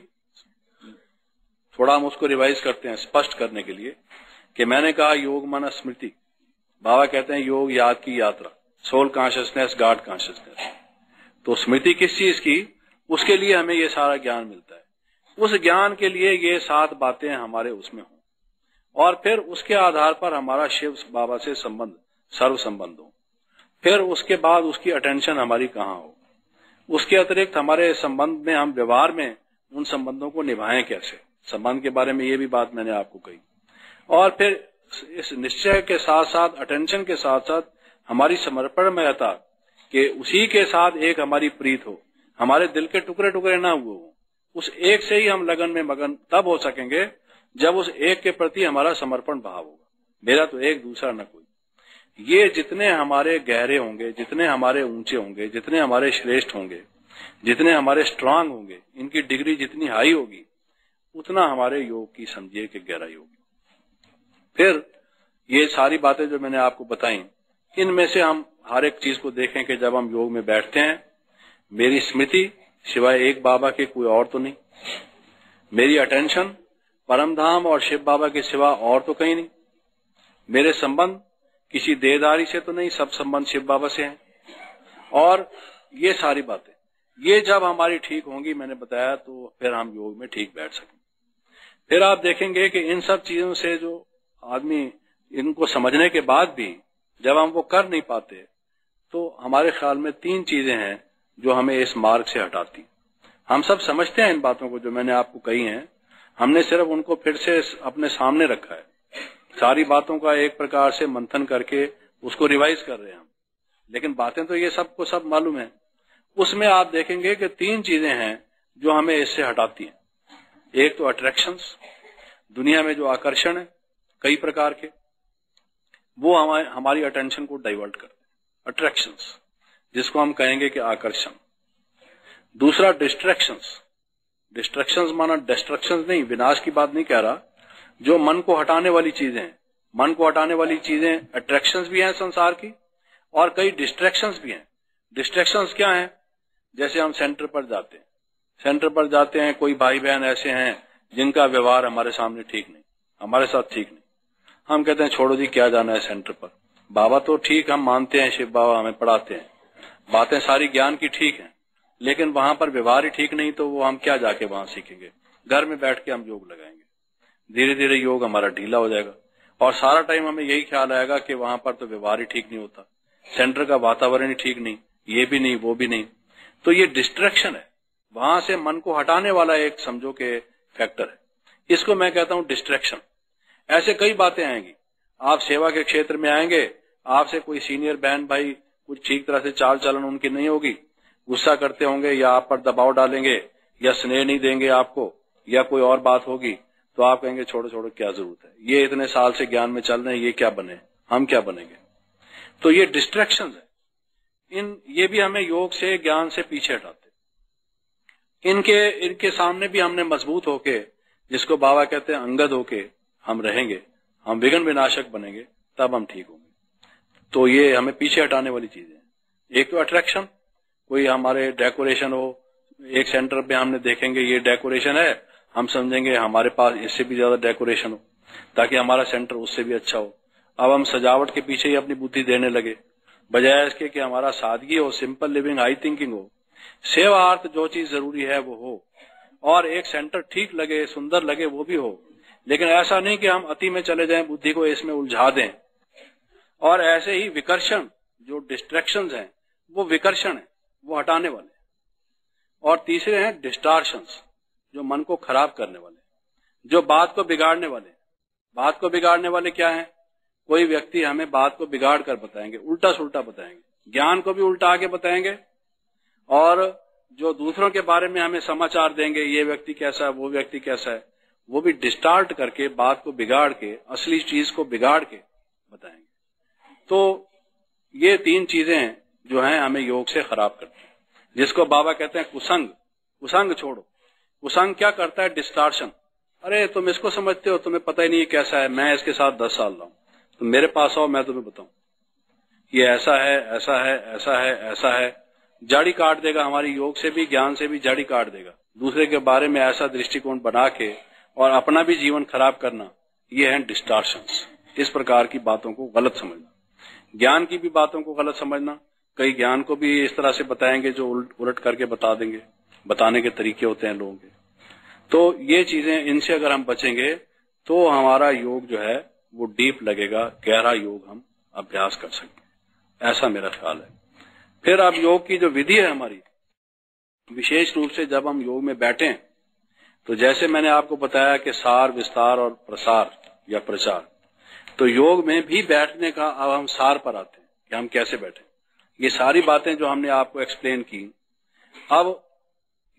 S2: थोड़ा हम उसको रिवाइज करते हैं स्पष्ट करने के लिए कि मैंने कहा योग माना स्मृति। बाबा कहते हैं योग याद की यात्रा, सोल कॉन्शियसनेस, गॉड कॉन्शियसनेस। तो स्मृति किस चीज की, उसके लिए हमें ये सारा ज्ञान मिलता है। उस ज्ञान के लिए ये सात बातें हमारे उसमें हों और फिर उसके आधार पर हमारा शिव बाबा से संबंध सर्व संबंध हो। फिर उसके बाद उसकी अटेंशन हमारी कहाँ हो, उसके अतिरिक्त हमारे संबंध में हम व्यवहार में उन संबंधों को निभाएं कैसे, संबंध के बारे में ये भी बात मैंने आपको कही। और फिर इस निश्चय के साथ साथ, अटेंशन के साथ साथ हमारी समर्पण में रहता कि उसी के साथ एक हमारी प्रीत हो,
S1: हमारे दिल के टुकड़े टुकड़े ना हुए हों, उस एक से ही हम लगन में मगन तब हो सकेंगे जब उस एक के प्रति हमारा समर्पण भाव होगा। मेरा तो एक, दूसरा न कोई। ये जितने हमारे गहरे होंगे, जितने हमारे ऊंचे होंगे, जितने हमारे श्रेष्ठ होंगे, जितने हमारे स्ट्रांग होंगे, इनकी डिग्री जितनी हाई होगी, उतना हमारे योग की समझिए कि गहराई होगी। फिर ये सारी बातें जो मैंने आपको बताई, इनमें से हम हर एक चीज को देखें कि जब हम योग में बैठते हैं, मेरी स्मृति सिवाय एक बाबा के कोई और तो नहीं, मेरी अटेंशन परमधाम और शिव बाबा के सिवा और तो कहीं नहीं, मेरे संबंध किसी देहधारी से तो नहीं, सब संबंध शिव बाबा से हैं। और ये सारी बातें ये जब हमारी ठीक होंगी, मैंने बताया, तो फिर हम योग में ठीक बैठ सकेंगे। फिर आप देखेंगे कि इन सब चीजों से जो आदमी इनको समझने के बाद भी जब हम वो कर नहीं पाते, तो हमारे ख्याल में तीन चीजें हैं जो हमें इस मार्ग से हटाती। हम सब समझते हैं इन बातों को जो मैंने आपको कही हैं, हमने सिर्फ उनको फिर से अपने सामने रखा है, सारी बातों का एक प्रकार से मंथन करके उसको रिवाइज कर रहे हैं हम, लेकिन बातें तो ये सबको सब मालूम है। उसमें आप देखेंगे कि तीन चीजें हैं जो हमें इससे हटाती हैं। एक तो अट्रैक्शंस, दुनिया में जो आकर्षण है कई प्रकार के, वो हमारे हमारी अटेंशन को डाइवर्ट करते हैं, अट्रैक्शंस, जिसको हम कहेंगे कि आकर्षण। दूसरा डिस्ट्रैक्शंस, डिस्ट्रैक्शंस माना डिस्ट्रक्शंस नहीं, विनाश की बात नहीं कह रहा, जो मन को हटाने वाली चीजें हैं। मन को हटाने वाली चीजें अट्रैक्शंस भी हैं संसार की, और कई डिस्ट्रैक्शंस भी हैं। डिस्ट्रैक्शंस क्या हैं? जैसे हम सेंटर पर जाते हैं, सेंटर पर जाते हैं, कोई भाई बहन ऐसे हैं जिनका व्यवहार हमारे सामने ठीक नहीं, हमारे साथ ठीक नहीं, हम कहते हैं छोड़ो जी क्या जाना है सेंटर पर, बाबा तो ठीक हम मानते हैं, शिव बाबा हमें पढ़ाते हैं, बातें सारी ज्ञान की ठीक हैं, लेकिन वहां पर व्यवहार ही ठीक नहीं, तो वो हम क्या जाके वहां सीखेंगे? घर में बैठ के हम योग लगाएंगे, धीरे धीरे योग हमारा ढीला हो जाएगा, और सारा टाइम हमें यही ख्याल आएगा कि वहां पर तो व्यवहार ही ठीक नहीं होता, सेंटर का वातावरण ही ठीक नहीं, ये भी नहीं वो भी नहीं। तो ये डिस्ट्रैक्शन है, वहां से मन को हटाने वाला एक समझो के फैक्टर है, इसको मैं कहता हूं डिस्ट्रैक्शन। ऐसे कई बातें आएंगी, आप सेवा के क्षेत्र में आएंगे, आपसे कोई सीनियर बहन भाई कुछ ठीक तरह से चाल चलन उनकी नहीं होगी, गुस्सा करते होंगे, या आप पर दबाव डालेंगे, या स्नेह नहीं देंगे आपको, या कोई और बात होगी, तो आप कहेंगे छोड़ो छोड़ो क्या जरूरत है, ये इतने साल से ज्ञान में चल रहे हैं, ये क्या बने, हम क्या बनेंगे। तो ये डिस्ट्रैक्शन है, इन ये भी हमें योग से ज्ञान से पीछे हटाते। इनके इनके सामने भी हमने मजबूत होके, जिसको बाबा कहते हैं अंगद होके हम रहेंगे, हम विघ्न विनाशक बनेंगे, तब हम ठीक होंगे। तो ये हमें पीछे हटाने वाली चीजें हैं। एक तो अट्रैक्शन, कोई हमारे डेकोरेशन हो, एक सेंटर पे हमने देखेंगे ये डेकोरेशन है, हम समझेंगे हमारे पास इससे भी ज्यादा डेकोरेशन हो ताकि हमारा सेंटर उससे भी अच्छा हो। अब हम सजावट के पीछे ही अपनी बुद्धि देने लगे, बजाय इसके कि हमारा सादगी हो, सिंपल लिविंग, हाई थिंकिंग हो, सेवार्थ जो चीज जरूरी है वो हो, और एक सेंटर ठीक लगे, सुंदर लगे, वो भी हो। लेकिन ऐसा नहीं कि हम अति में चले जाएं, बुद्धि को इसमें उलझा दें। और ऐसे ही विकर्षण, जो डिस्ट्रैक्शंस हैं वो विकर्षण है, वो हटाने वाले। और तीसरे हैं डिस्टार्शंस, जो मन को खराब करने वाले, जो बात को बिगाड़ने वाले। बात को बिगाड़ने वाले क्या है? कोई व्यक्ति हमें बात को बिगाड़ कर बताएंगे, उल्टा सुल्टा बताएंगे, ज्ञान को भी उल्टा आके बताएंगे, और जो दूसरों के बारे में हमें समाचार देंगे, ये व्यक्ति कैसा है, वो व्यक्ति कैसा है, वो भी डिस्टार्ट करके, बात को बिगाड़ के, असली चीज को बिगाड़ के बताएंगे। तो ये तीन चीजें जो हैं हमें योग से खराब करती हैं, जिसको बाबा कहते हैं कुसंग। कुसंग छोड़ो, कुसंग क्या करता है? डिस्टार्शन। अरे तुम इसको समझते हो, तुम्हें पता ही नहीं कैसा है, मैं इसके साथ दस साल रहा हूं, तुम मेरे पास आओ, मैं तुम्हें बताऊं ये ऐसा है, ऐसा है, ऐसा है, ऐसा है। जड़ी काट देगा, हमारी योग से भी, ज्ञान से भी जड़ी काट देगा। दूसरे के बारे में ऐसा दृष्टिकोण बना के और अपना भी जीवन खराब करना, ये है डिस्टार्शंस। इस प्रकार की बातों को गलत समझना, ज्ञान की भी बातों को गलत समझना। कई ज्ञान को भी इस तरह से बताएंगे जो उलट उलट करके बता देंगे, बताने के तरीके होते हैं लोगों के। तो ये चीजें, इनसे अगर हम बचेंगे तो हमारा योग जो है वो डीप लगेगा, गहरा योग हम अभ्यास कर सकते, ऐसा मेरा ख्याल है। फिर अब योग की जो विधि है हमारी, विशेष रूप से जब हम योग में बैठें, तो जैसे मैंने आपको बताया कि सार, विस्तार और प्रसार या प्रचार, तो योग में भी बैठने का अब हम सार पर आते हैं कि हम कैसे बैठे। ये सारी बातें जो हमने आपको एक्सप्लेन की, अब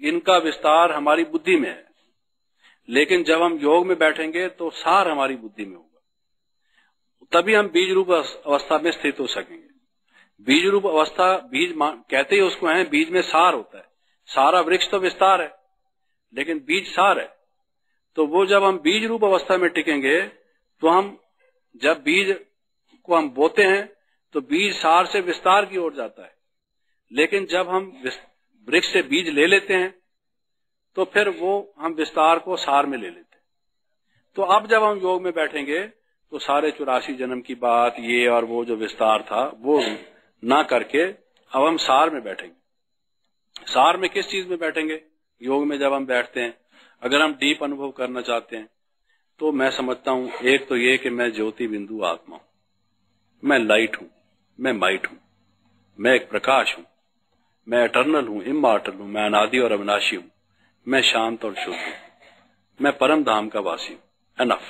S1: इनका विस्तार हमारी बुद्धि में है, लेकिन जब हम योग में बैठेंगे तो सार हमारी बुद्धि में होगा, तभी हम बीज रूप अवस्था में स्थित हो सकेंगे। बीज रूप अवस्था, बीज कहते ही उसको है, बीज में सार होता है। सारा वृक्ष तो विस्तार है, लेकिन बीज सार है। तो वो जब हम बीज रूप अवस्था में टिकेंगे तो हम, जब बीज को हम बोते हैं तो बीज सार से विस्तार की ओर जाता है, लेकिन जब हम वृक्ष से बीज ले लेते हैं तो फिर वो हम विस्तार को सार में ले लेते हैं। तो अब जब हम योग में बैठेंगे तो सारे चौरासी जन्म की बात, ये और वो जो विस्तार था, वो ना करके अब हम सार में बैठेंगे। सार में किस चीज में बैठेंगे? योग में जब हम बैठते हैं, अगर हम डीप अनुभव करना चाहते हैं तो मैं समझता हूं, एक तो ये कि मैं ज्योति बिंदु आत्मा हूं, मैं लाइट हूं, मैं माइट हूं, मैं एक प्रकाश हूं, मैं एटर्नल हूं, इमॉर्टल हूं, मैं अनादि और अविनाशी हूं, मैं शांत और शुद्ध हूं, मैं परम धाम का वासी हूं। एनफ।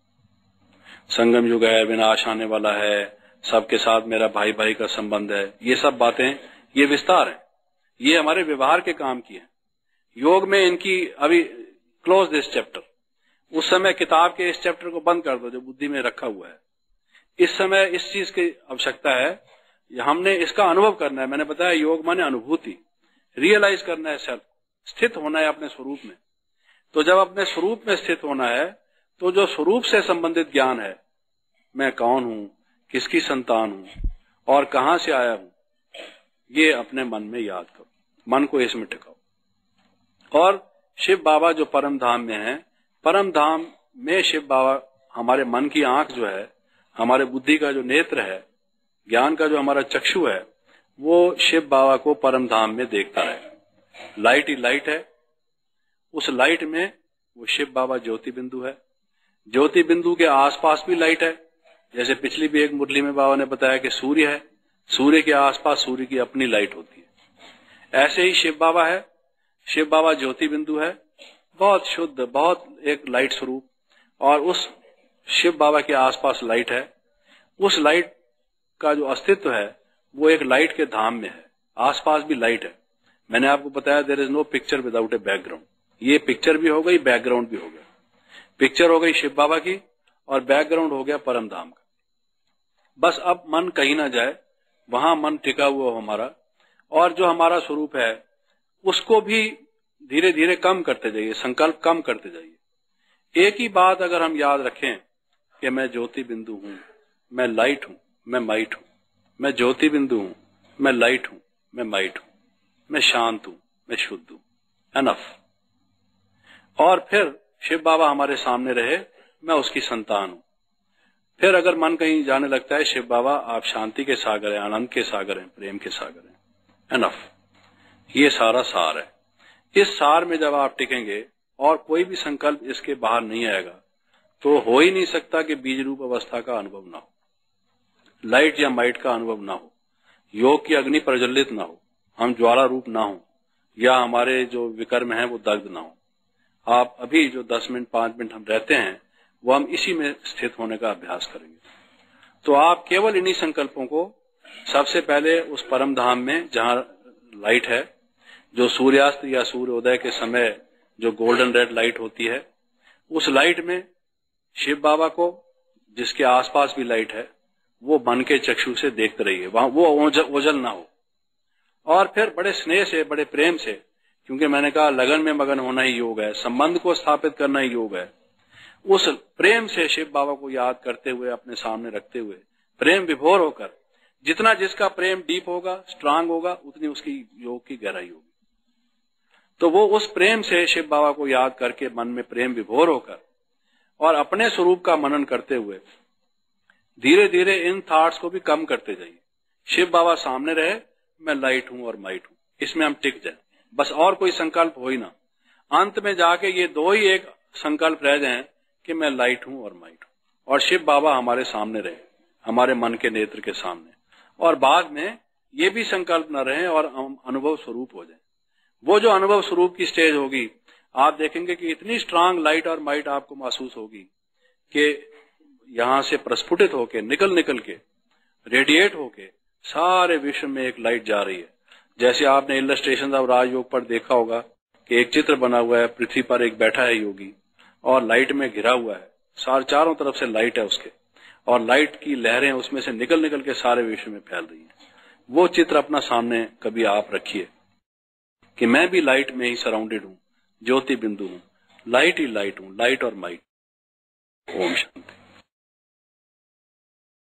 S1: संगम युग है, विनाश आने वाला है, सबके साथ मेरा भाई भाई का संबंध है, ये सब बातें, ये विस्तार है, ये हमारे व्यवहार के काम की है। योग में इनकी अभी क्लोज दिस चैप्टर, उस समय किताब के इस चैप्टर को बंद कर दो जो बुद्धि में रखा हुआ है। इस समय इस चीज की आवश्यकता है, हमने इसका अनुभव करना है। मैंने बताया योग माने अनुभूति, रियलाइज करना है, सेल्फ, स्थित होना है अपने स्वरूप में। तो जब अपने स्वरूप में स्थित होना है तो जो स्वरूप से संबंधित ज्ञान है, मैं कौन हूं, किसकी संतान हूं और कहां से आया हूं, ये अपने मन में याद करो, मन को इसमें टिकाओ। और शिव बाबा जो परम धाम में है, परम धाम में शिव बाबा हमारे मन की आंख जो है, हमारे बुद्धि का जो नेत्र है, ज्ञान का जो हमारा चक्षु है, वो शिव बाबा को परम धाम में देखता है। लाइट ही लाइट है, उस लाइट में वो शिव बाबा ज्योति बिंदु है। ज्योति बिंदु के आसपास भी लाइट है, जैसे पिछली भी एक मुरली में बाबा ने बताया कि सूर्य है, सूर्य के आसपास सूर्य की अपनी लाइट होती है। ऐसे ही शिव बाबा है, शिव बाबा ज्योति बिंदु है, बहुत शुद्ध, बहुत एक लाइट स्वरूप, और उस शिव बाबा के आसपास लाइट है। उस लाइट का जो अस्तित्व है वो एक लाइट के धाम में है, आसपास भी लाइट है। मैंने आपको बताया there is no picture without a background. ये पिक्चर भी हो गई, बैकग्राउंड भी हो गया। पिक्चर हो गई शिव बाबा की और बैकग्राउंड हो गया परम धाम का। बस अब मन कहीं ना जाए, वहां मन टिका हुआ हो हमारा, और जो हमारा स्वरूप है उसको भी धीरे धीरे कम करते जाइए, संकल्प कम करते जाइए। एक ही बात अगर हम याद रखें कि मैं ज्योति बिंदु हूं, मैं लाइट हूं, मैं माइट हूं, मैं ज्योति बिंदु हूं, मैं लाइट हूं, मैं माइट हूं, मैं शांत हूं, मैं शुद्ध हूं। एनफ। और फिर शिव बाबा हमारे सामने रहे, मैं उसकी संतान हूं। फिर अगर मन कहीं जाने लगता है, शिव बाबा आप शांति के सागर हैं, आनंद के सागर हैं, प्रेम के सागर हैं। एनफ। ये सारा सार है। इस सार में जब आप टिकेंगे और कोई भी संकल्प इसके बाहर नहीं आएगा, तो हो ही नहीं सकता कि बीज रूप अवस्था का अनुभव ना हो, लाइट या माइट का अनुभव ना हो, योग की अग्नि प्रज्वलित ना हो, हम ज्वाला रूप ना हो, या हमारे जो विकर्म है वो दग्ध ना हो। आप अभी जो दस मिनट पांच मिनट हम रहते हैं वो हम इसी में स्थित होने का अभ्यास करेंगे। तो आप केवल इन्हीं संकल्पों को सबसे पहले उस परम धाम में जहां लाइट है, जो सूर्यास्त या सूर्योदय के समय जो गोल्डन रेड लाइट होती है, उस लाइट में शिव बाबा को, जिसके आसपास भी लाइट है, वो मन के चक्षु से देखते रहिए, वहां वो ओझल ना हो। और फिर बड़े स्नेह से, बड़े प्रेम से, क्योंकि मैंने कहा लगन में मगन होना ही योग है, संबंध को स्थापित करना ही योग है, उस प्रेम से शिव बाबा को याद करते हुए, अपने सामने रखते हुए, प्रेम विभोर होकर, जितना जिसका प्रेम डीप होगा, स्ट्रांग होगा, उतनी उसकी योग की गहराई होगी। तो वो उस प्रेम से शिव बाबा को याद करके मन में प्रेम विभोर होकर और अपने स्वरूप का मनन करते हुए धीरे धीरे इन थॉट्स को भी कम करते जाइए। शिव बाबा सामने रहे, मैं लाइट हूं और माइट हूं, इसमें हम टिक जाए, बस और कोई संकल्प हो ही ना। अंत में जाके ये दो ही एक संकल्प रह जाएं कि मैं लाइट हूं और माइट हूं, और शिव बाबा हमारे सामने रहे, हमारे मन के नेत्र के सामने, और बाद में ये भी संकल्प न रहे और हम अनुभव स्वरूप हो जाए। वो जो अनुभव स्वरूप की स्टेज होगी, आप देखेंगे कि इतनी स्ट्रांग लाइट और माइट आपको महसूस होगी कि यहां से प्रस्फुटित होके, निकल निकल के, रेडिएट होके सारे विश्व में एक लाइट जा रही है। जैसे आपने इलस्ट्रेशन ऑफ राजयोग पर देखा होगा कि एक चित्र बना हुआ है, पृथ्वी पर एक बैठा है योगी और लाइट में घिरा हुआ है, सार चारों तरफ से लाइट है उसके, और लाइट की लहरें उसमें से निकल निकल के सारे विश्व में फैल रही हैं। वो चित्र अपना सामने कभी आप रखिए कि मैं भी लाइट में ही सराउंडेड हूं, ज्योति बिंदु हूं, लाइट ही लाइट हूं, लाइट और माइट। ओम शांति।